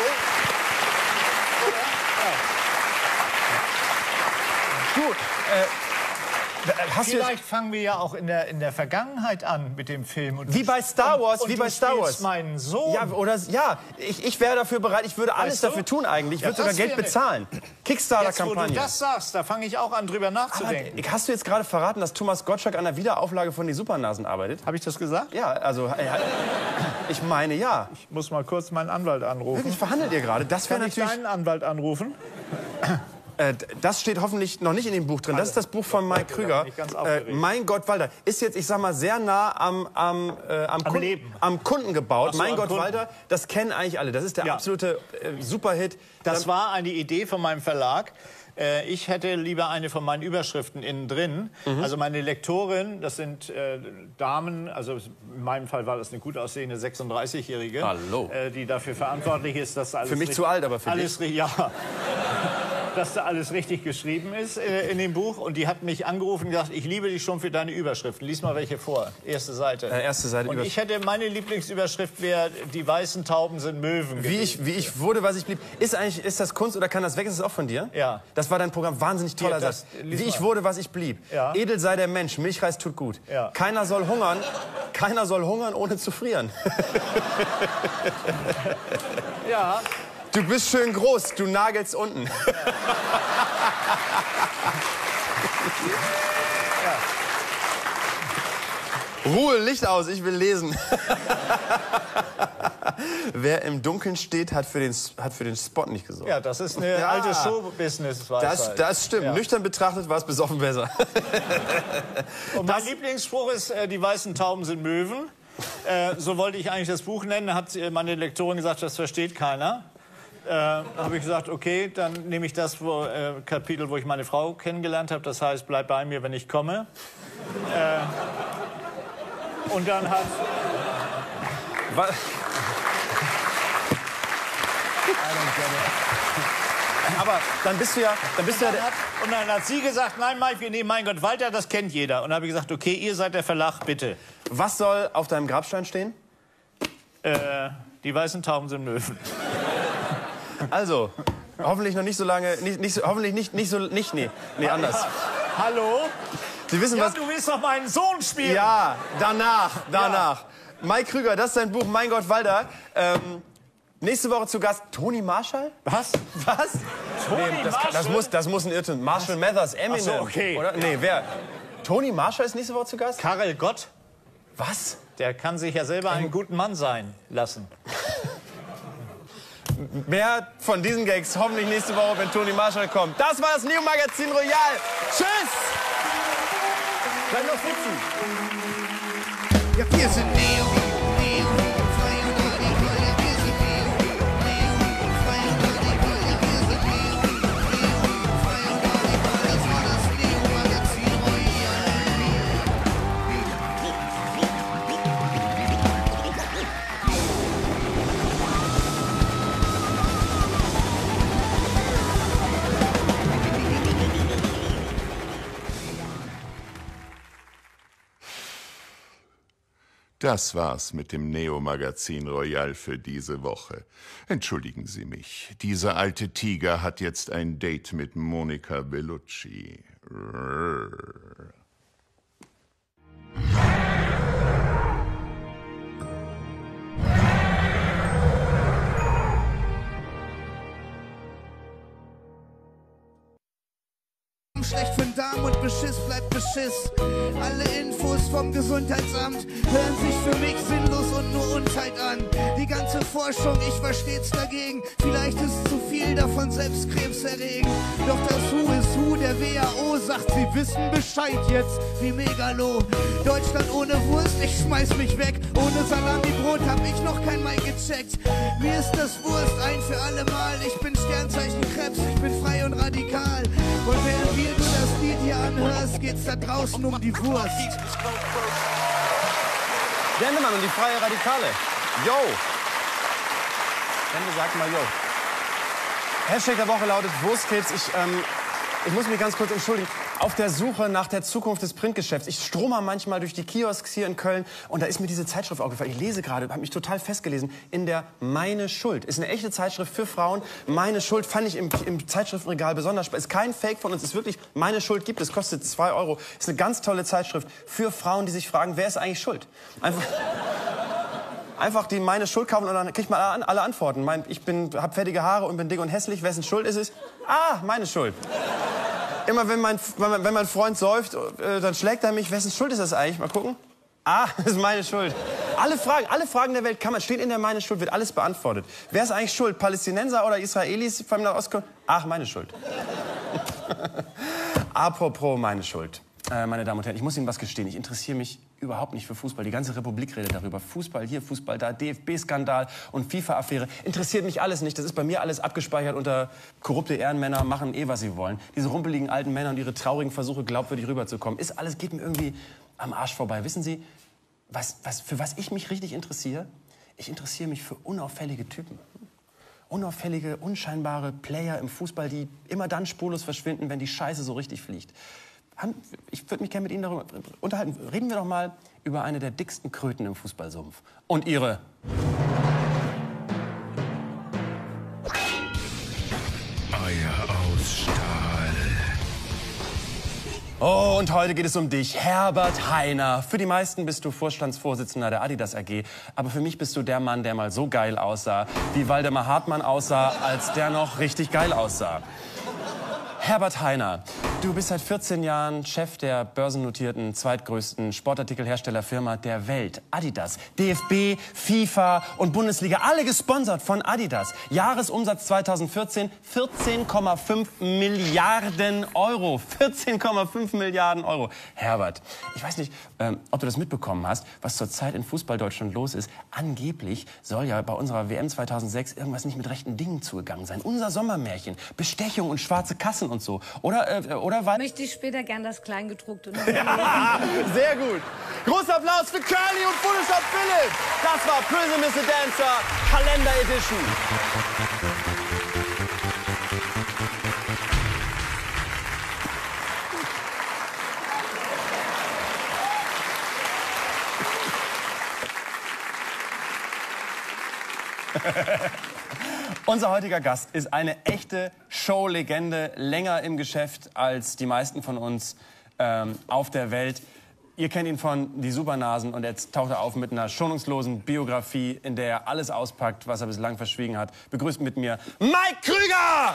Vielleicht fangen wir ja auch in der Vergangenheit an mit dem Film. Und wie bei Star Wars, wie bei Star Wars. Meinen Sohn. Ich wäre dafür bereit, ich würde alles dafür tun eigentlich. Ich würde sogar Geld bezahlen. Kickstarter-Kampagne. Wo du das sagst, da fange ich auch an, drüber nachzudenken. Aber hast du jetzt gerade verraten, dass Thomas Gottschalk an der Wiederauflage von Die Supernasen arbeitet? Habe ich das gesagt? Ja, also ich meine ja. Ich muss mal kurz meinen Anwalt anrufen. Wirklich, verhandelt ihr gerade? Das wäre natürlich... Kann ich deinen Anwalt anrufen? Das steht hoffentlich noch nicht in dem Buch drin. Das ist das Buch von Mike Krüger. Mein Gott, Walter. Ist jetzt, ich sag mal, sehr nah am Kunden gebaut. Mein Gott, Walter, das kennen eigentlich alle. Das ist der absolute Superhit. Das war eine Idee von meinem Verlag. Ich hätte lieber eine von meinen Überschriften innen drin. Also meine Lektorin, das sind Damen, also in meinem Fall war das eine gut aussehende 36-Jährige, die dafür verantwortlich ist, dass alles... Für mich zu alt, aber für dich? Ja. Dass da alles richtig geschrieben ist in dem Buch. Und die hat mich angerufen und gesagt, ich liebe dich schon für deine Überschriften. Lies mal welche vor. Erste Seite. Erste Seite. Und ich hätte, meine Lieblingsüberschrift wäre, die weißen Tauben sind Möwen. Wie ich wurde, was ich blieb. Ist das Kunst oder kann das weg? Ist das auch von dir? Ja. Das war dein Programm. Wahnsinnig toller Satz. Wie ich wurde, was ich blieb. Ja. Edel sei der Mensch. Milchreis tut gut. Ja. Keiner soll hungern, ohne zu frieren. Ja. Du bist schön groß, du nagelst unten. Ruhe, Licht aus, ich will lesen. Wer im Dunkeln steht, hat für den Spot nicht gesorgt. Ja, das ist eine alte Show-Business-Weisheit. Das stimmt. Ja. Nüchtern betrachtet war es besoffen besser. Und mein Lieblingsspruch ist, die weißen Tauben sind Möwen. So wollte ich eigentlich das Buch nennen. Da hat meine Lektorin gesagt, das versteht keiner. Habe ich gesagt, okay, dann nehme ich das Kapitel, wo ich meine Frau kennengelernt habe. Das heißt, bleib bei mir, wenn ich komme. Und dann hat... Aber dann bist du ja... Und dann hat sie gesagt, nein, Mike, wir nehmen Mein Gott, Walter, das kennt jeder. Und dann habe ich gesagt, okay, ihr seid der Verlag, bitte. Was soll auf deinem Grabstein stehen? Die weißen Tauben sind Möwen. Also, hoffentlich noch nicht so lange, anders. Hallo? Sie wissen, ja, du willst doch meinen Sohn spielen. Ja, danach. Ja. Mike Krüger, das ist sein Buch, Mein Gott, Walter. Nächste Woche zu Gast Toni Marshall. Was? Toni Marshall? Das muss ein Irrtum. Marshall Mathers, Eminem. Ach so, okay. Oder? Nee, wer? Toni Marshall ist nächste Woche zu Gast? Karel Gott. Was? Der kann sich ja selber einen guten Mann sein lassen. Mehr von diesen Gags hoffentlich nächste Woche, wenn Toni Marshall kommt. Das war das Neo-Magazin Royal. Tschüss! Bleib noch sitzen. Ja, wir sind Neo. Das war's mit dem Neo-Magazin Royal für diese Woche. Entschuldigen Sie mich, dieser alte Tiger hat jetzt ein Date mit Monica Bellucci. Schlecht für den Darm und Beschiss bleibt Beschiss. Alle Infos vom Gesundheitsamt hören sich für mich sinnlos und nur Unzeit an. Die ganze Forschung, ich war stets dagegen. Vielleicht ist zu viel davon selbst krebserregend. Doch das Who is Who der WHO sagt, sie wissen Bescheid jetzt wie Megalo. Deutschland ohne Wurst, ich schmeiß mich weg. Ohne Salami-Brot hab ich noch kein Mai gecheckt. Mir ist das Wurst ein für alle Mal. Ich bin Sternzeichen Krebs, ich bin frei und radikal. Und während du das Lied hier anhörst, geht's da draußen um die Wurst. Dendemann und die Freie Radikale. Yo! Dende, sag mal yo. Hashtag der Woche lautet Wurstkrebs. Ich muss mich ganz kurz entschuldigen. Auf der Suche nach der Zukunft des Printgeschäfts. Ich strome manchmal durch die Kiosks hier in Köln und da ist mir diese Zeitschrift aufgefallen. Ich lese gerade, habe mich total festgelesen, in der Meine Schuld. Ist eine echte Zeitschrift für Frauen. Meine Schuld fand ich im Zeitschriftenregal besonders spannend. Ist kein Fake von uns, ist wirklich Meine Schuld gibt es, kostet 2 €. Ist eine ganz tolle Zeitschrift für Frauen, die sich fragen, wer ist eigentlich schuld? Einfach die Meine Schuld kaufen und dann kriegt man alle Antworten. Ich habe fettige Haare und bin dick und hässlich. Wessen Schuld ist es? Ah, meine Schuld. Immer wenn mein Freund säuft, dann schlägt er mich. Wessen Schuld ist das eigentlich? Mal gucken. Ah, das ist meine Schuld. Alle Fragen der Welt stehen in der Meine Schuld, wird alles beantwortet. Wer ist eigentlich schuld? Palästinenser oder Israelis vom Nahostkonflikt? Ach, meine Schuld. Apropos meine Schuld. Meine Damen und Herren, ich muss Ihnen was gestehen. Ich interessiere mich überhaupt nicht für Fußball. Die ganze Republik redet darüber. Fußball hier, Fußball da, DFB-Skandal und FIFA-Affäre. Interessiert mich alles nicht. Das ist bei mir alles abgespeichert unter korrupte Ehrenmänner, machen was sie wollen. Diese rumpeligen alten Männer und ihre traurigen Versuche, glaubwürdig rüberzukommen. Geht mir irgendwie am Arsch vorbei. Wissen Sie, für was ich mich richtig interessiere? Ich interessiere mich für unauffällige Typen. Unauffällige, unscheinbare Player im Fußball, die immer dann spurlos verschwinden, wenn die Scheiße so richtig fliegt. Ich würde mich gerne mit Ihnen darüber unterhalten. Reden wir doch mal über eine der dicksten Kröten im Fußballsumpf. Und ihre... Eier aus Stahl. Oh, und heute geht es um dich, Herbert Hainer. Für die meisten bist du Vorstandsvorsitzender der Adidas AG. Aber für mich bist du der Mann, der mal so geil aussah, wie Waldemar Hartmann aussah, als der noch richtig geil aussah. Herbert Hainer, du bist seit 14 Jahren Chef der börsennotierten, zweitgrößten Sportartikelherstellerfirma der Welt, Adidas. DFB, FIFA und Bundesliga, alle gesponsert von Adidas. Jahresumsatz 2014, 14,5 Milliarden Euro. 14,5 Milliarden Euro. Herbert, ich weiß nicht, ob du das mitbekommen hast, was zurzeit in Fußball-Deutschland los ist. Angeblich soll ja bei unserer WM 2006 irgendwas nicht mit rechten Dingen zugegangen sein. Unser Sommermärchen, Bestechung und schwarze Kassen und so. Oder weil... Möchte ich später gern das Kleingedruckte noch ja, sehr gut. Großer Applaus für Curly und Photoshop Philipp. Das war Prism is a Dancer, Kalender Edition. Unser heutiger Gast ist eine echte Showlegende, länger im Geschäft als die meisten von uns auf der Welt. Ihr kennt ihn von Die Supernasen und jetzt taucht er auf mit einer schonungslosen Biografie, in der er alles auspackt, was er bislang verschwiegen hat. Begrüßt mit mir Mike Krüger!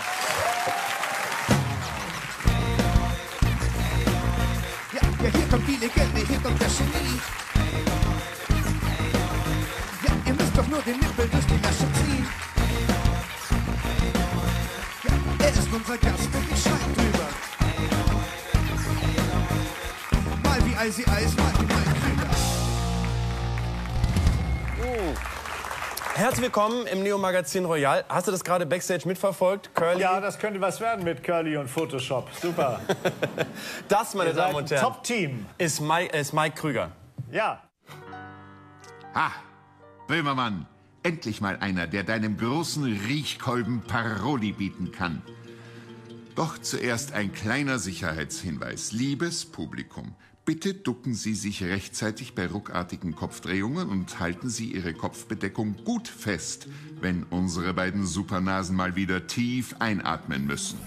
Ja, hier kommt die Legende, hier kommt der Genie. Ja, ihr müsst doch nur den Nippel durch die Lasche ziehen. Ja, er ist unser Gast und ich schreib drüber. Mal wie Eisi Eis, mal wie Mike Krüger. Herzlich willkommen im Neo-Magazin Royal. Hast du das gerade Backstage mitverfolgt, Curly? Ja, das könnte was werden mit Curly und Photoshop. Super. Das, meine Damen und Herren, Top-Team. Ist Mike Krüger. Ja. Ha, Böhmermann. Endlich mal einer, der deinem großen Riechkolben Paroli bieten kann. Doch zuerst ein kleiner Sicherheitshinweis. Liebes Publikum, Bitte ducken Sie sich rechtzeitig bei ruckartigen Kopfdrehungen und halten Sie Ihre Kopfbedeckung gut fest, wenn unsere beiden Supernasen mal wieder tief einatmen müssen.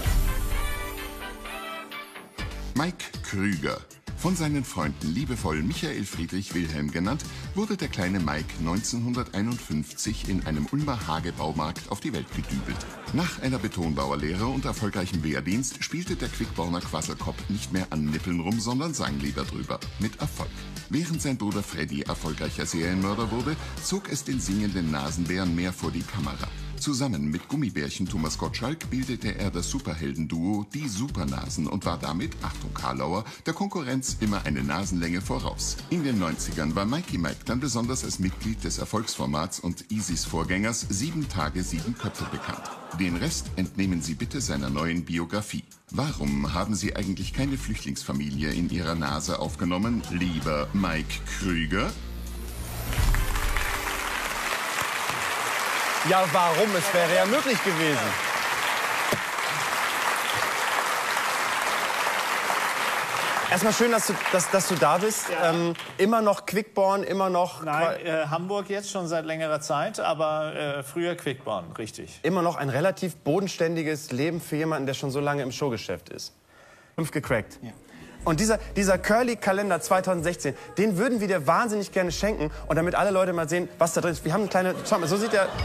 Mike Krüger, von seinen Freunden liebevoll Michael Friedrich Wilhelm genannt, wurde der kleine Mike 1951 in einem Ulmer Hagebaumarkt auf die Welt gedübelt. Nach einer Betonbauerlehre und erfolgreichem Wehrdienst spielte der Quickborner Quasselkopf nicht mehr an Nippeln rum, sondern sang lieber drüber. Mit Erfolg. Während sein Bruder Freddy erfolgreicher Serienmörder wurde, zog es den singenden Nasenbären mehr vor die Kamera. Zusammen mit Gummibärchen Thomas Gottschalk bildete er das Superheldenduo Die Supernasen und war damit, Achtung Karlauer, der Konkurrenz immer eine Nasenlänge voraus. In den 90ern war Mikey Mike dann besonders als Mitglied des Erfolgsformats und Isis Vorgängers 7 Tage 7 Köpfe bekannt. Den Rest entnehmen Sie bitte seiner neuen Biografie. Warum haben Sie eigentlich keine Flüchtlingsfamilie in Ihrer Nase aufgenommen, lieber Mike Krüger? Ja, warum? Es wäre ja möglich gewesen. Erstmal schön, dass du da bist. Ja. Immer noch Quickborn, immer noch... Nein, Hamburg jetzt schon seit längerer Zeit, aber früher Quickborn, richtig. Immer noch ein relativ bodenständiges Leben für jemanden, der schon so lange im Showgeschäft ist. 5 gecrackt. Ja. Und dieser Curly-Kalender 2016, den würden wir dir wahnsinnig gerne schenken. Und damit alle Leute mal sehen, was da drin ist. Wir haben eine kleine... Schau mal, so sieht der...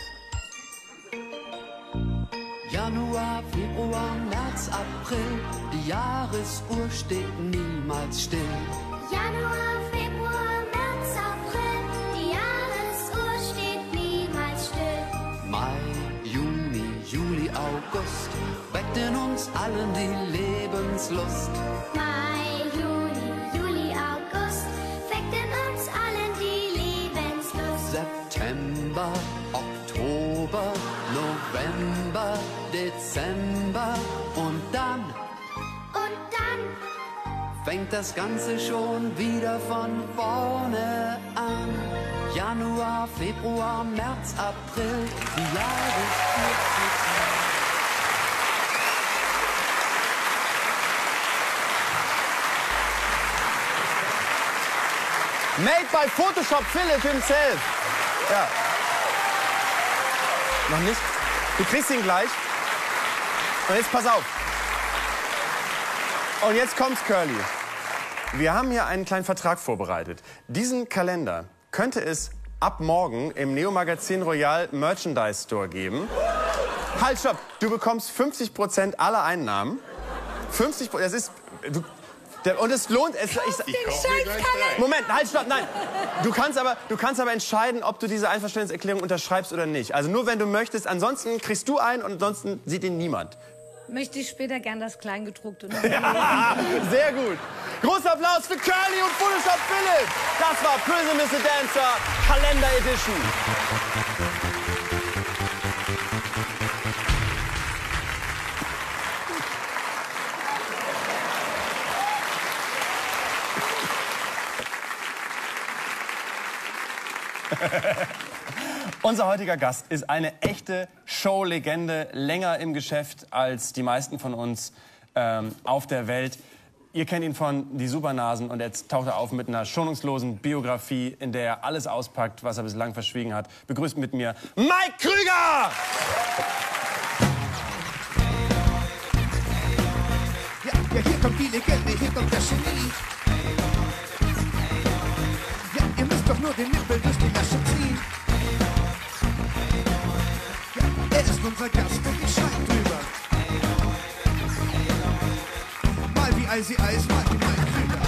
Januar, Februar, März, April, die Jahresuhr steht niemals still. Januar, Februar, März, April, die Jahresuhr steht niemals still. Mai, Juni, Juli, August, weckt in uns allen die Lebenslust. Mai, Juni, Juli, August, weckt in uns allen die Lebenslust. September, Oktober, November, Dezember und dann fängt das Ganze schon wieder von vorne an. Januar, Februar, März, April, die Jahresuhr steht Made by Photoshop Philip himself. Ja. Noch nicht? Du kriegst ihn gleich. Und jetzt pass auf. Und jetzt kommt's, Curly. Wir haben hier einen kleinen Vertrag vorbereitet. Diesen Kalender könnte es ab morgen im Neo Magazin Royal Merchandise Store geben. Halt, stopp. Du bekommst 50% aller Einnahmen. 50%. Das ist... Und es lohnt es. Moment, halt, stopp, nein. Du kannst aber entscheiden, ob du diese Einverständniserklärung unterschreibst oder nicht. Also nur wenn du möchtest. Ansonsten kriegst du einen und ansonsten sieht ihn niemand. Möchte ich später gern das Kleingedruckte noch. Ja, sehr gut. Großer Applaus für Curly und Photoshop Philipp. Das war Prison is a Dancer Kalender Edition. Unser heutiger Gast ist eine echte Showlegende, länger im Geschäft als die meisten von uns auf der Welt. Ihr kennt ihn von Die Supernasen und jetzt taucht er auf mit einer schonungslosen Biografie, in der er alles auspackt, was er bislang verschwiegen hat. Begrüßt mit mir Mike Krüger! Ja, hier kommt die Legende, hier kommt der Genie. Ja, ihr müsst doch nur den Nippel durch die Lasche ziehen. Ja, er ist unser Gast und ich schreib drüber. Mal wie Eisi Eis, mal wie Mike Krüger.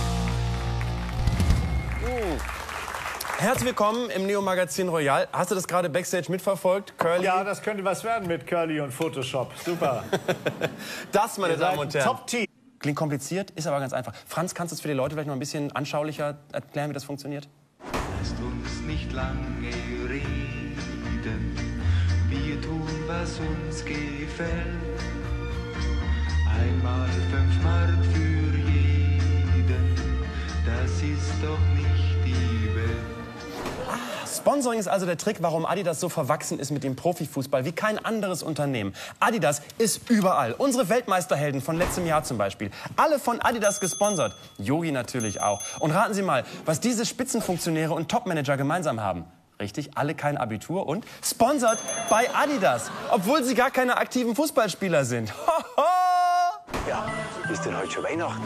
Herzlich willkommen im Neo Magazin Royal. Hast du das gerade Backstage mitverfolgt, Curly? Ja, das könnte was werden mit Curly und Photoshop. Super. Das, meine Damen und Herren. Top-Team. Klingt kompliziert, ist aber ganz einfach. Franz, kannst du es für die Leute vielleicht noch ein bisschen anschaulicher erklären, wie das funktioniert? Lasst uns nicht lange reden, wir tun, was uns gefällt. Einmal 5 Mark für jeden, das ist doch nicht die Welt. Ah, Sponsoring ist also der Trick, warum Adidas so verwachsen ist mit dem Profifußball wie kein anderes Unternehmen. Adidas ist überall. Unsere Weltmeisterhelden von letztem Jahr zum Beispiel. Alle von Adidas gesponsert. Yogi natürlich auch. Und raten Sie mal, was diese Spitzenfunktionäre und Topmanager gemeinsam haben. Richtig, alle kein Abitur und sponsert bei Adidas, obwohl sie gar keine aktiven Fußballspieler sind. Ja, ist denn heute schon Weihnachten?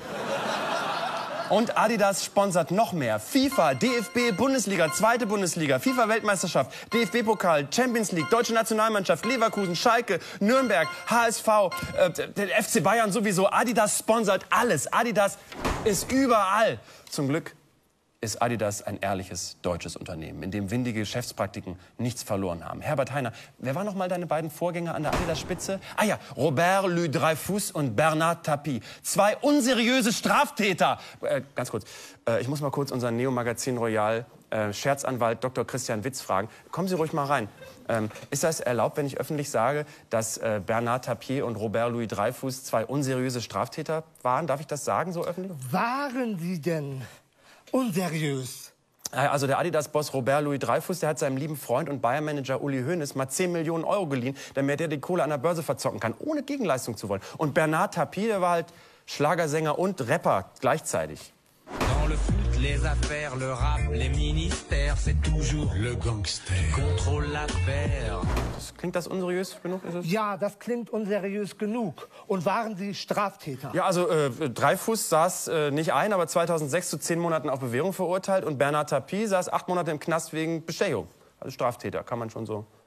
Und Adidas sponsert noch mehr. FIFA, DFB, Bundesliga, zweite Bundesliga, FIFA-Weltmeisterschaft, DFB-Pokal, Champions League, deutsche Nationalmannschaft, Leverkusen, Schalke, Nürnberg, HSV, der FC Bayern sowieso. Adidas sponsert alles. Adidas ist überall. Zum Glück ist Adidas ein ehrliches deutsches Unternehmen, in dem windige Geschäftspraktiken nichts verloren haben. Herbert Hainer, wer waren noch mal deine beiden Vorgänger an der Adidas-Spitze? Ah ja, Robert Louis Dreyfus und Bernard Tapie. Zwei unseriöse Straftäter. Ganz kurz, ich muss mal kurz unseren Neo-Magazin Royal Scherzanwalt Dr. Christian Witz fragen. Kommen Sie ruhig mal rein. Ist das erlaubt, wenn ich öffentlich sage, dass Bernard Tapie und Robert Louis Dreyfus zwei unseriöse Straftäter waren? Darf ich das sagen, so öffentlich? Waren Sie denn unseriös? Also der Adidas-Boss Robert Louis Dreyfus, der hat seinem lieben Freund und Bayern-Manager Uli Hoeneß mal 10 Millionen Euro geliehen, damit er die Kohle an der Börse verzocken kann, ohne Gegenleistung zu wollen. Und Bernard Tapie, der war halt Schlagersänger und Rapper gleichzeitig. Dans le foot, les affaires, le rap, les ministères, c'est toujours le gangster. Contrôle la paire. Klingt das unseriös genug? Ist es? Ja, das klingt unseriös genug. Und waren Sie Straftäter? Ja, also Dreyfus saß nicht ein, aber 2006 zu 10 Monaten auf Bewährung verurteilt. Und Bernard Tapie saß 8 Monate im Knast wegen Bestechung. Also Straftäter, kann man schon so.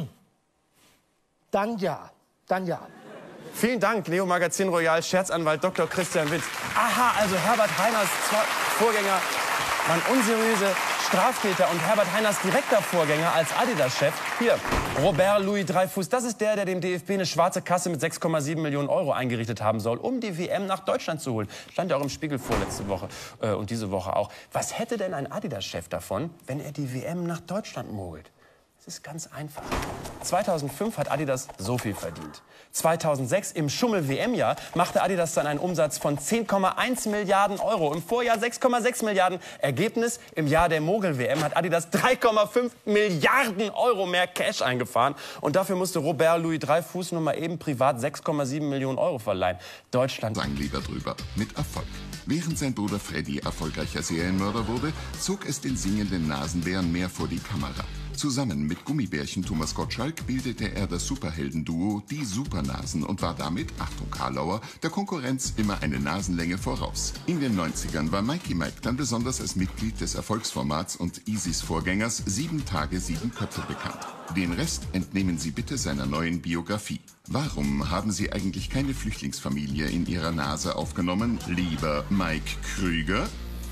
Dann ja, dann ja. Vielen Dank, Neo Magazin Royal Scherzanwalt Dr. Christian Witz. Aha, also Herbert Heiners Vorgänger waren unseriöse Straftäter und Herbert Heiners direkter Vorgänger als Adidas-Chef. Hier, Robert Louis Dreyfus, das ist der dem DFB eine schwarze Kasse mit 6,7 Millionen Euro eingerichtet haben soll, um die WM nach Deutschland zu holen. Stand ja auch im Spiegel vorletzte Woche und diese Woche auch. Was hätte denn ein Adidas-Chef davon, wenn er die WM nach Deutschland mogelt? Es ist ganz einfach. 2005 hat Adidas so viel verdient. 2006 im Schummel-WM-Jahr machte Adidas dann einen Umsatz von 10,1 Milliarden Euro. Im Vorjahr 6,6 Milliarden. Ergebnis, im Jahr der Mogel-WM hat Adidas 3,5 Milliarden Euro mehr Cash eingefahren. Und dafür musste Robert Louis Dreyfus nun mal eben privat 6,7 Millionen Euro verleihen. Deutschland sang lieber drüber, mit Erfolg. Während sein Bruder Freddy erfolgreicher Serienmörder wurde, zog es den singenden Nasenbären mehr vor die Kamera. Zusammen mit Gummibärchen Thomas Gottschalk bildete er das Superheldenduo Die Supernasen und war damit, Achtung Karlauer, der Konkurrenz immer eine Nasenlänge voraus. In den 90ern war Mikey Mike dann besonders als Mitglied des Erfolgsformats und Isis Vorgängers 7 Tage 7 Köpfe bekannt. Den Rest entnehmen Sie bitte seiner neuen Biografie. Warum haben Sie eigentlich keine Flüchtlingsfamilie in Ihrer Nase aufgenommen, lieber Mike Krüger?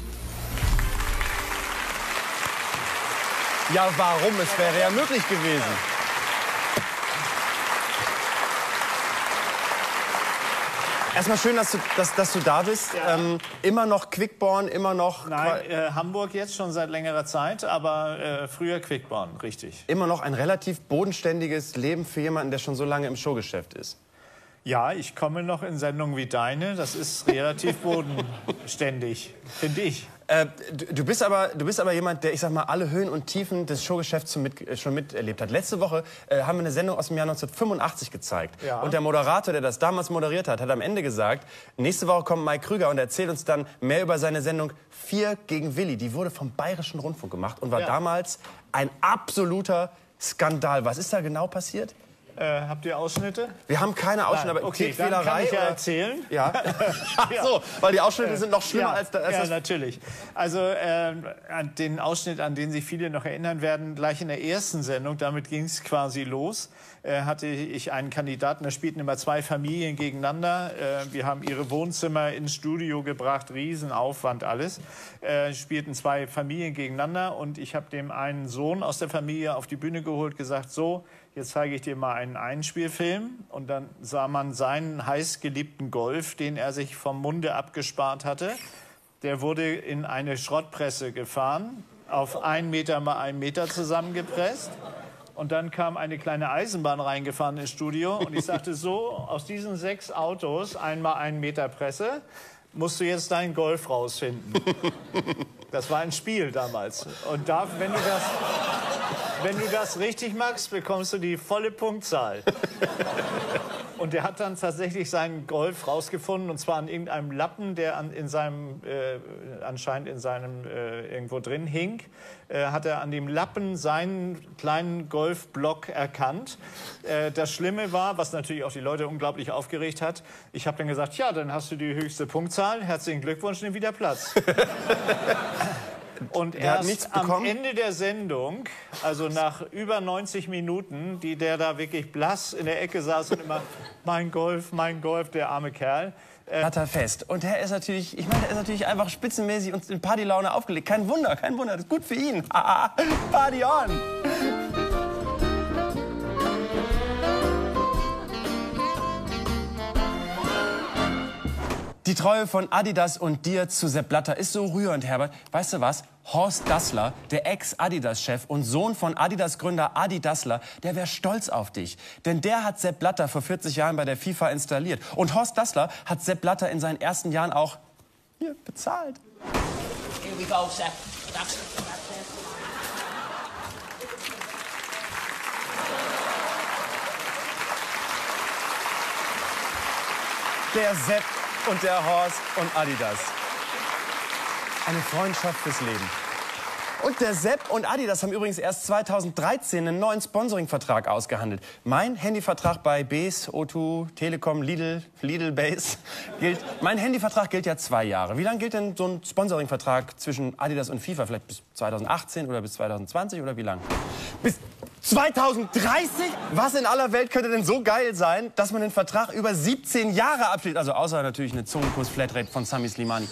Ja, warum? Es wäre ja möglich gewesen. Erstmal schön, dass du da bist. Ja. Immer noch Quickborn, immer noch... Nein, Hamburg jetzt schon seit längerer Zeit, aber früher Quickborn, richtig. Immer noch ein relativ bodenständiges Leben für jemanden, der schon so lange im Showgeschäft ist. Ja, ich komme noch in Sendungen wie deine. Das ist relativ bodenständig, finde ich. Du bist aber jemand, der, ich sag mal, alle Höhen und Tiefen des Showgeschäfts schon miterlebt hat. Letzte Woche haben wir eine Sendung aus dem Jahr 1985 gezeigt. Ja. Und der Moderator, der das damals moderiert hat, hat am Ende gesagt, nächste Woche kommt Mike Krüger und erzählt uns dann mehr über seine Sendung 4 gegen Willi. Die wurde vom Bayerischen Rundfunk gemacht und war damals ein absoluter Skandal. Was ist da genau passiert? Habt ihr Ausschnitte? Wir haben keine Ausschnitte, aber okay, dann kann ich ja erzählen. Ja. Ach so, weil die Ausschnitte sind noch schlimmer als das. Ja, natürlich. Also an den Ausschnitt, an den sich viele noch erinnern werden, gleich in der ersten Sendung, damit ging es quasi los, hatte ich einen Kandidaten, da spielten immer 2 Familien gegeneinander. Wir haben ihre Wohnzimmer ins Studio gebracht, Riesenaufwand alles. Spielten 2 Familien gegeneinander und ich habe dem einen Sohn aus der Familie auf die Bühne geholt, gesagt, so, jetzt zeige ich dir mal einen Einspielfilm. Und dann sah man seinen heißgeliebten Golf, den er sich vom Munde abgespart hatte. Der wurde in eine Schrottpresse gefahren, auf 1 Meter mal 1 Meter zusammengepresst. Und dann kam eine kleine Eisenbahn reingefahren ins Studio. Und ich sagte so, aus diesen 6 Autos, 1 mal 1 Meter Presse, musst du jetzt deinen Golf rausfinden. Das war ein Spiel damals. Und wenn du das... Wenn du das richtig machst, bekommst du die volle Punktzahl. Und der hat dann tatsächlich seinen Golf rausgefunden, und zwar an irgendeinem Lappen, der anscheinend in seinem irgendwo drin hing. Hat er an dem Lappen seinen kleinen Golfblock erkannt. Das Schlimme war, was natürlich auch die Leute unglaublich aufgeregt hat, ich habe dann gesagt, ja, dann hast du die höchste Punktzahl, herzlichen Glückwunsch, nimm wieder Platz. Und erst am Ende der Sendung, also nach über 90 Minuten, die der da wirklich blass in der Ecke saß und immer, mein Golf, der arme Kerl. Hat er fest. Und der ist natürlich, ich meine, der ist natürlich einfach spitzenmäßig und in Partylaune aufgelegt. Kein Wunder, das ist gut für ihn. Party on! Die Treue von Adidas und dir zu Sepp Blatter ist so rührend, Herbert. Weißt du was? Horst Dassler, der Ex-Adidas-Chef und Sohn von Adidas-Gründer Adi Dassler, der wäre stolz auf dich. Denn der hat Sepp Blatter vor 40 Jahren bei der FIFA installiert. Und Horst Dassler hat Sepp Blatter in seinen ersten Jahren auch hier bezahlt. Here we go, Sepp. Der Sepp und der Horst und Adidas. Eine Freundschaft fürs Leben. Und der Sepp und Adidas haben übrigens erst 2013 einen neuen Sponsoring-Vertrag ausgehandelt. Mein Handyvertrag bei Base, O2, Telekom, Lidl Base gilt. Mein Handyvertrag gilt ja 2 Jahre. Wie lange gilt denn so ein Sponsoring-Vertrag zwischen Adidas und FIFA? Vielleicht bis 2018 oder bis 2020 oder wie lang? Bis 2030? Was in aller Welt könnte denn so geil sein, dass man den Vertrag über 17 Jahre abschließt? Also außer natürlich eine Zungenkuss-Flatrate von Sami Slimani.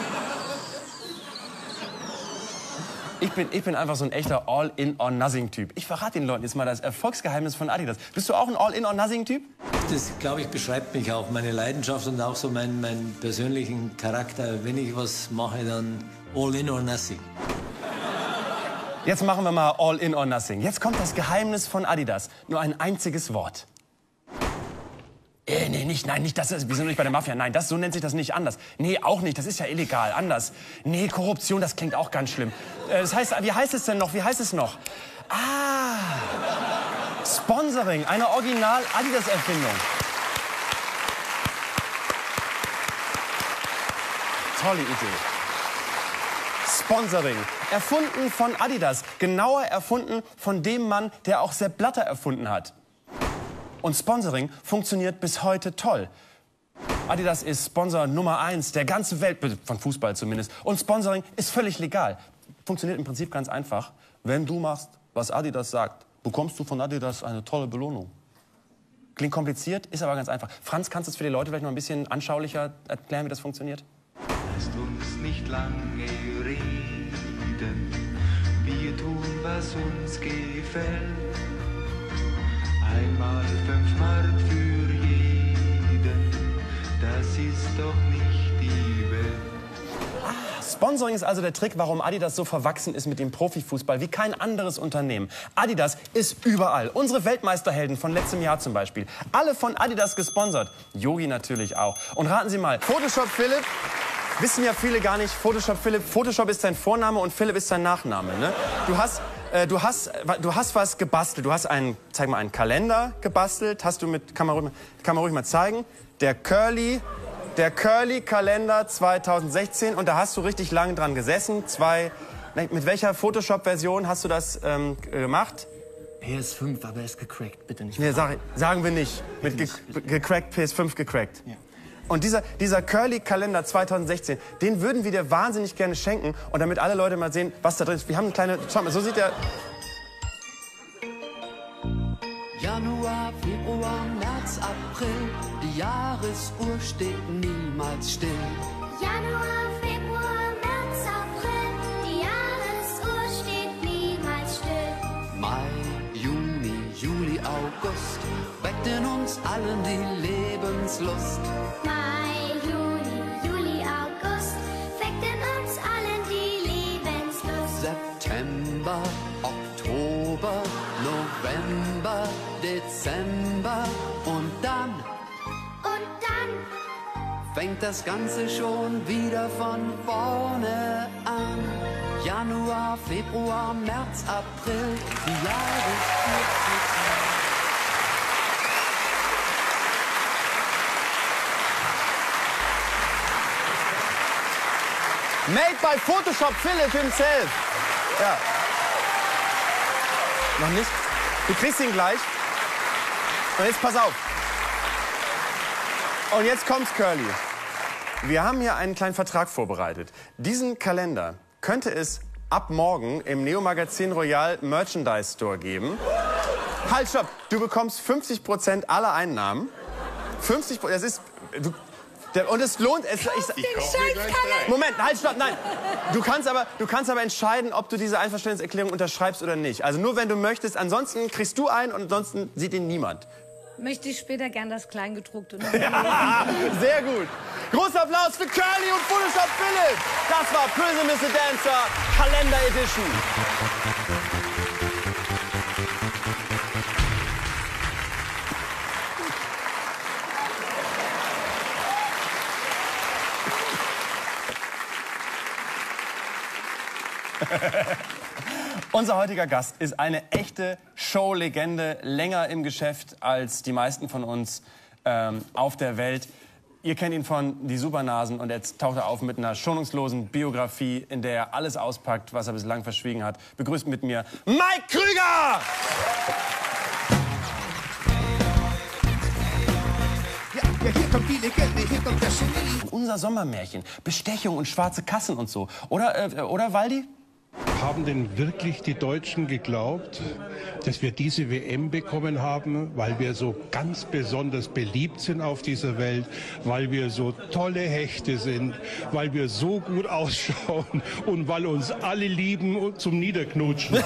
Ich bin einfach so ein echter All-in-or-nothing-Typ. Ich verrate den Leuten jetzt mal das Erfolgsgeheimnis von Adidas. Bist du auch ein All-in-or-nothing-Typ? Das, glaube ich, beschreibt mich auch, meine Leidenschaft und auch so meinen persönlichen Charakter. Wenn ich was mache, dann all-in-or-nothing. Jetzt machen wir mal All-in-or-nothing. Jetzt kommt das Geheimnis von Adidas. Nur ein einziges Wort. Nee, nicht das ist, wir sind nicht bei der Mafia. Nein, so nennt sich das nicht anders. Nee, auch nicht, das ist ja illegal, anders. Nee, Korruption, das klingt auch ganz schlimm. Das heißt, wie heißt es denn noch? Sponsoring, eine Original-Adidas-Erfindung. Tolle Idee. Sponsoring, erfunden von Adidas, genauer erfunden von dem Mann, der auch Sepp Blatter erfunden hat. Und Sponsoring funktioniert bis heute toll. Adidas ist Sponsor Nummer 1 der ganzen Welt, von Fußball zumindest. Und Sponsoring ist völlig legal. Funktioniert im Prinzip ganz einfach. Wenn du machst, was Adidas sagt, bekommst du von Adidas eine tolle Belohnung. Klingt kompliziert, ist aber ganz einfach. Franz, kannst du es für die Leute vielleicht noch ein bisschen anschaulicher erklären, wie das funktioniert? Lasst uns nicht lange reden, wir tun, was uns gefällt. Einmal 5 Mark für jeden, das ist doch nicht die Welt. Sponsoring ist also der Trick, warum Adidas so verwachsen ist mit dem Profifußball wie kein anderes Unternehmen. Adidas ist überall. Unsere Weltmeisterhelden von letztem Jahr zum Beispiel. Alle von Adidas gesponsert. Yogi natürlich auch. Und raten Sie mal, Photoshop Philipp, wissen ja viele gar nicht, Photoshop Philipp, Photoshop ist sein Vorname und Philipp ist sein Nachname. Ne? Du hast was gebastelt. Du hast zeig mal, einen Kalender gebastelt. Hast du kann man ruhig mal zeigen. Der Curly Kalender 2016. Und da hast du richtig lang dran gesessen. Mit welcher Photoshop-Version hast du das gemacht? PS5, aber er ist gecrackt, bitte nicht. Nee, sagen wir nicht. Mit gecrackt, PS5 gecrackt. Ja. Und dieser Curly-Kalender 2016, den würden wir dir wahnsinnig gerne schenken. Und damit alle Leute mal sehen, was da drin ist. Wir haben eine kleine... Schau mal, so sieht der... Januar, Februar, März, April, die Jahresuhr steht niemals still. Januar, Februar, März, April, die Jahresuhr steht niemals still. Mai, Juni, Juli, August, weckt in uns allen die Lebenslust. Mai, Juni, Juli, August, weckt in uns allen die Lebenslust. September, Oktober, November, Dezember und dann fängt das Ganze schon wieder von vorne an. Januar, Februar, März, April, die Jahresuhr zieht an. Made by Photoshop Philipp himself. Ja. Noch nicht? Du kriegst ihn gleich. Und jetzt pass auf. Und jetzt kommt's, Curly. Wir haben hier einen kleinen Vertrag vorbereitet. Diesen Kalender könnte es ab morgen im Neo Magazin Royal Merchandise Store geben. Halt, stopp. Du bekommst 50% aller Einnahmen. 50%, das ist... Und es lohnt es. Moment, halt, stopp, nein. Du kannst aber entscheiden, ob du diese Einverständniserklärung unterschreibst oder nicht. Also nur wenn du möchtest. Ansonsten kriegst du einen und ansonsten sieht ihn niemand. Möchte ich später gern das Kleingedruckte noch. Ja, sehr gut. Großer Applaus für Curly und Photoshop Philipp. Das war Prison is a Dancer Kalender Edition. Unser heutiger Gast ist eine echte Showlegende, länger im Geschäft als die meisten von uns auf der Welt. Ihr kennt ihn von Die Supernasen und jetzt taucht er auf mit einer schonungslosen Biografie, in der er alles auspackt, was er bislang verschwiegen hat. Begrüßt mit mir Mike Krüger! Ja, hier kommt die Legende, hier kommt der Genie. Unser Sommermärchen, Bestechung und schwarze Kassen und so. Oder Waldi? Haben denn wirklich die Deutschen geglaubt, dass wir diese WM bekommen haben, weil wir so ganz besonders beliebt sind auf dieser Welt, weil wir so tolle Hechte sind, weil wir so gut ausschauen und weil uns alle lieben und zum Niederknutschen?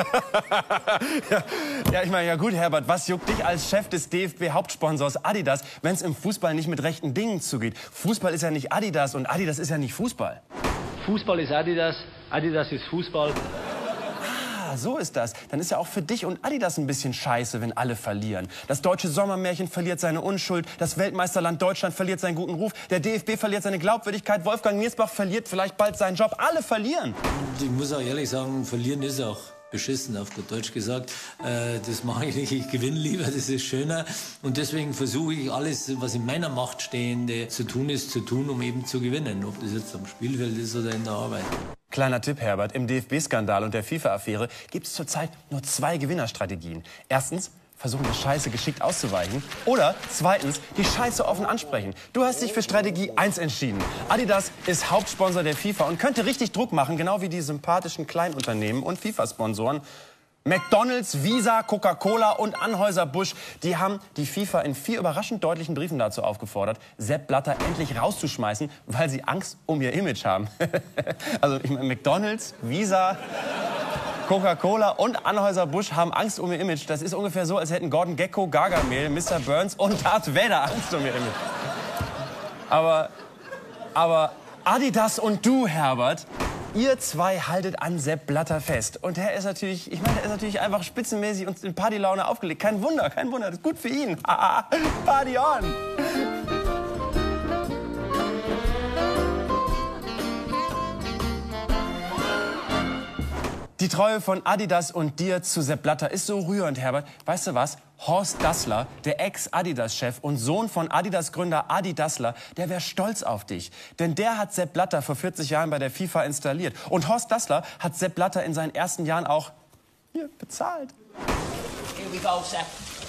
Ja, ich meine, ja gut, Herbert, was juckt dich als Chef des DFB-Hauptsponsors Adidas, wenn es im Fußball nicht mit rechten Dingen zugeht? Fußball ist ja nicht Adidas und Adidas ist ja nicht Fußball. Fußball ist Adidas, Adidas ist Fußball. Ah, so ist das. Dann ist ja auch für dich und Adidas ein bisschen scheiße, wenn alle verlieren. Das deutsche Sommermärchen verliert seine Unschuld, das Weltmeisterland Deutschland verliert seinen guten Ruf, der DFB verliert seine Glaubwürdigkeit, Wolfgang Niersbach verliert vielleicht bald seinen Job. Alle verlieren. Ich muss auch ehrlich sagen, verlieren ist auch beschissen, auf gut Deutsch gesagt. Das mache ich nicht, ich gewinne lieber, das ist schöner. Und deswegen versuche ich alles, was in meiner Macht Stehende zu tun ist, zu tun, um eben zu gewinnen. Ob das jetzt am Spielfeld ist oder in der Arbeit. Kleiner Tipp, Herbert, im DFB-Skandal und der FIFA-Affäre gibt es zurzeit nur 2 Gewinnerstrategien. Erstens, versuchen, der Scheiße geschickt auszuweichen. Oder zweitens, die Scheiße offen ansprechen. Du hast dich für Strategie 1 entschieden. Adidas ist Hauptsponsor der FIFA und könnte richtig Druck machen, genau wie die sympathischen Kleinunternehmen und FIFA-Sponsoren. McDonald's, Visa, Coca-Cola und Anheuser-Busch, die haben die FIFA in 4 überraschend deutlichen Briefen dazu aufgefordert, Sepp Blatter endlich rauszuschmeißen, weil sie Angst um ihr Image haben. Also ich meine, McDonald's, Visa, Coca-Cola und Anheuser-Busch haben Angst um ihr Image. Das ist ungefähr so, als hätten Gordon Gekko, Gargamel, Mr. Burns und Darth Vader Angst um ihr Image. Aber Adidas und du, Herbert, ihr 2 haltet an Sepp Blatter fest. Und der ist natürlich, ich meine, der ist natürlich einfach spitzenmäßig und in Partylaune aufgelegt. Kein Wunder, das ist gut für ihn. Party on! Die Treue von Adidas und dir zu Sepp Blatter ist so rührend, Herbert. Weißt du was? Horst Dassler, der Ex-Adidas-Chef und Sohn von Adidas-Gründer Adi Dassler, der wäre stolz auf dich. Denn der hat Sepp Blatter vor 40 Jahren bei der FIFA installiert. Und Horst Dassler hat Sepp Blatter in seinen ersten Jahren auch hier bezahlt. Here we go, Sepp.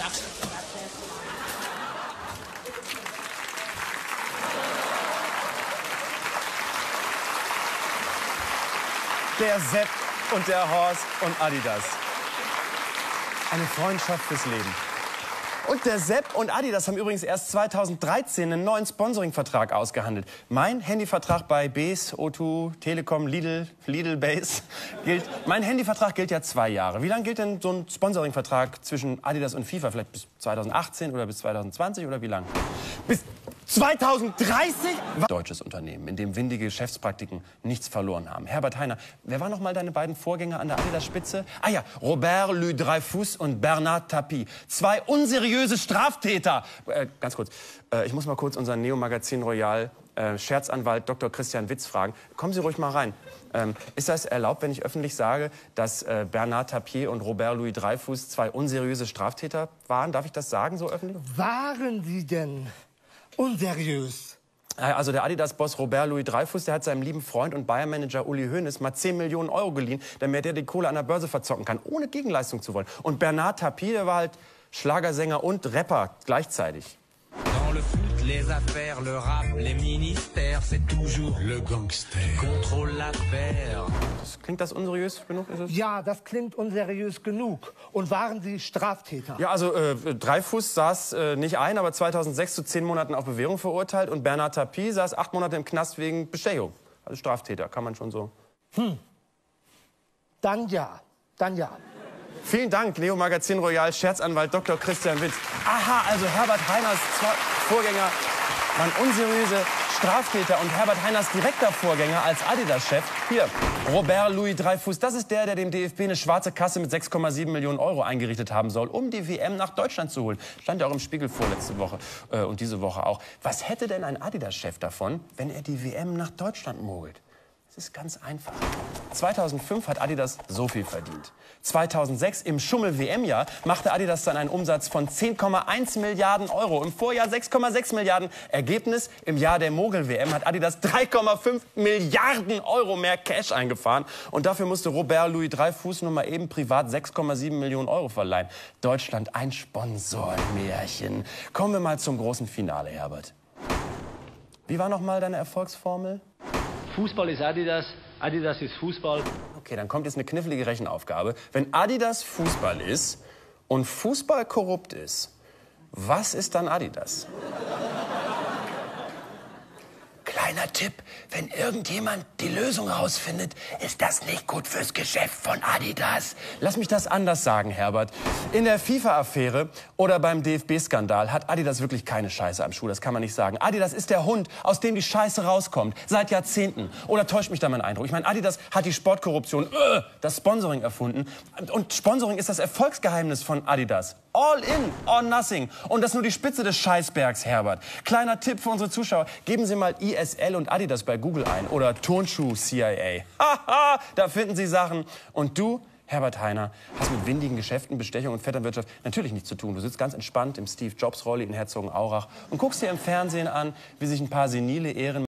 Der Sepp und der Horst und Adidas. Eine Freundschaft fürs Leben. Und der Sepp und Adidas haben übrigens erst 2013 einen neuen Sponsoring-Vertrag ausgehandelt. Mein Handyvertrag bei Base, O2, Telekom, Lidl Base gilt. Mein Handyvertrag gilt ja 2 Jahre. Wie lange gilt denn so ein Sponsoring-Vertrag zwischen Adidas und FIFA? Vielleicht bis 2018 oder bis 2020 oder wie lang? Bis 2030? Deutsches Unternehmen, in dem windige Geschäftspraktiken nichts verloren haben. Herbert Hainer, wer waren noch mal deine beiden Vorgänger an der Adidas-Spitze? Ah ja, Robert Louis Dreyfus und Bernard Tapie. Zwei unseriöse Straftäter. Ganz kurz, ich muss mal kurz unseren Neo-Magazin Royal Scherzanwalt Dr. Christian Witz fragen. Kommen Sie ruhig mal rein. Ist das erlaubt, wenn ich öffentlich sage, dass Bernard Tapie und Robert Louis Dreyfus zwei unseriöse Straftäter waren? Darf ich das sagen, so öffentlich? Waren sie denn unseriös? Also der Adidas-Boss Robert Louis Dreyfus, der hat seinem lieben Freund und Bayern-Manager Uli Hoeneß mal 10 Millionen Euro geliehen, damit er die Kohle an der Börse verzocken kann, ohne Gegenleistung zu wollen. Und Bernard Tapie, der war halt Schlagersänger und Rapper gleichzeitig. Dans le foot, les affaires, le rap, les ministères, c'est toujours le gangster. Contrôle la paire. Klingt das unseriös genug? Ist es? Ja, das klingt unseriös genug. Und waren sie Straftäter? Ja, also Dreyfus saß nicht ein, aber 2006 zu 10 Monaten auf Bewährung verurteilt. Und Bernard Tapie saß 8 Monate im Knast wegen Bestechung. Also Straftäter, kann man schon so. Dann ja, dann ja. Vielen Dank, Neo Magazin Royal Scherzanwalt Dr. Christian Witz. Aha, also Herbert Heiners Vorgänger waren unseriöse Straftäter und Herbert Heiners direkter Vorgänger als Adidas-Chef, hier, Robert Louis Dreyfus, das ist der dem DFB eine schwarze Kasse mit 6,7 Millionen Euro eingerichtet haben soll, um die WM nach Deutschland zu holen. Stand ja auch im Spiegel vorletzte Woche und diese Woche auch. Was hätte denn ein Adidas-Chef davon, wenn er die WM nach Deutschland mogelt? Das ist ganz einfach. 2005 hat Adidas so viel verdient. 2006 im Schummel-WM-Jahr machte Adidas dann einen Umsatz von 10,1 Milliarden Euro. Im Vorjahr 6,6 Milliarden. Ergebnis, im Jahr der Mogel-WM hat Adidas 3,5 Milliarden Euro mehr Cash eingefahren. Und dafür musste Robert Louis Dreyfus nun mal eben privat 6,7 Millionen Euro verleihen. Deutschland ein Sponsorenmärchen. Kommen wir mal zum großen Finale, Herbert. Wie war noch mal deine Erfolgsformel? Fußball ist Adidas, Adidas ist Fußball. Okay, dann kommt jetzt eine knifflige Rechenaufgabe. Wenn Adidas Fußball ist und Fußball korrupt ist, was ist dann Adidas? Kleiner Tipp, wenn irgendjemand die Lösung rausfindet, ist das nicht gut fürs Geschäft von Adidas. Lass mich das anders sagen, Herbert. In der FIFA-Affäre oder beim DFB-Skandal hat Adidas wirklich keine Scheiße am Schuh, das kann man nicht sagen. Adidas ist der Hund, aus dem die Scheiße rauskommt, seit Jahrzehnten. Oder täuscht mich da mein Eindruck? Ich meine, Adidas hat die Sportkorruption, das Sponsoring erfunden. Und Sponsoring ist das Erfolgsgeheimnis von Adidas. All in, or nothing. Und das nur die Spitze des Scheißbergs, Herbert. Kleiner Tipp für unsere Zuschauer. Geben Sie mal ISL und Adidas bei Google ein. Oder Turnschuh CIA. Haha, da finden Sie Sachen. Und du, Herbert Hainer, hast mit windigen Geschäften, Bestechung und Vetternwirtschaft natürlich nichts zu tun. Du sitzt ganz entspannt im Steve-Jobs-Rolli in Herzogenaurach und guckst dir im Fernsehen an, wie sich ein paar senile Ehren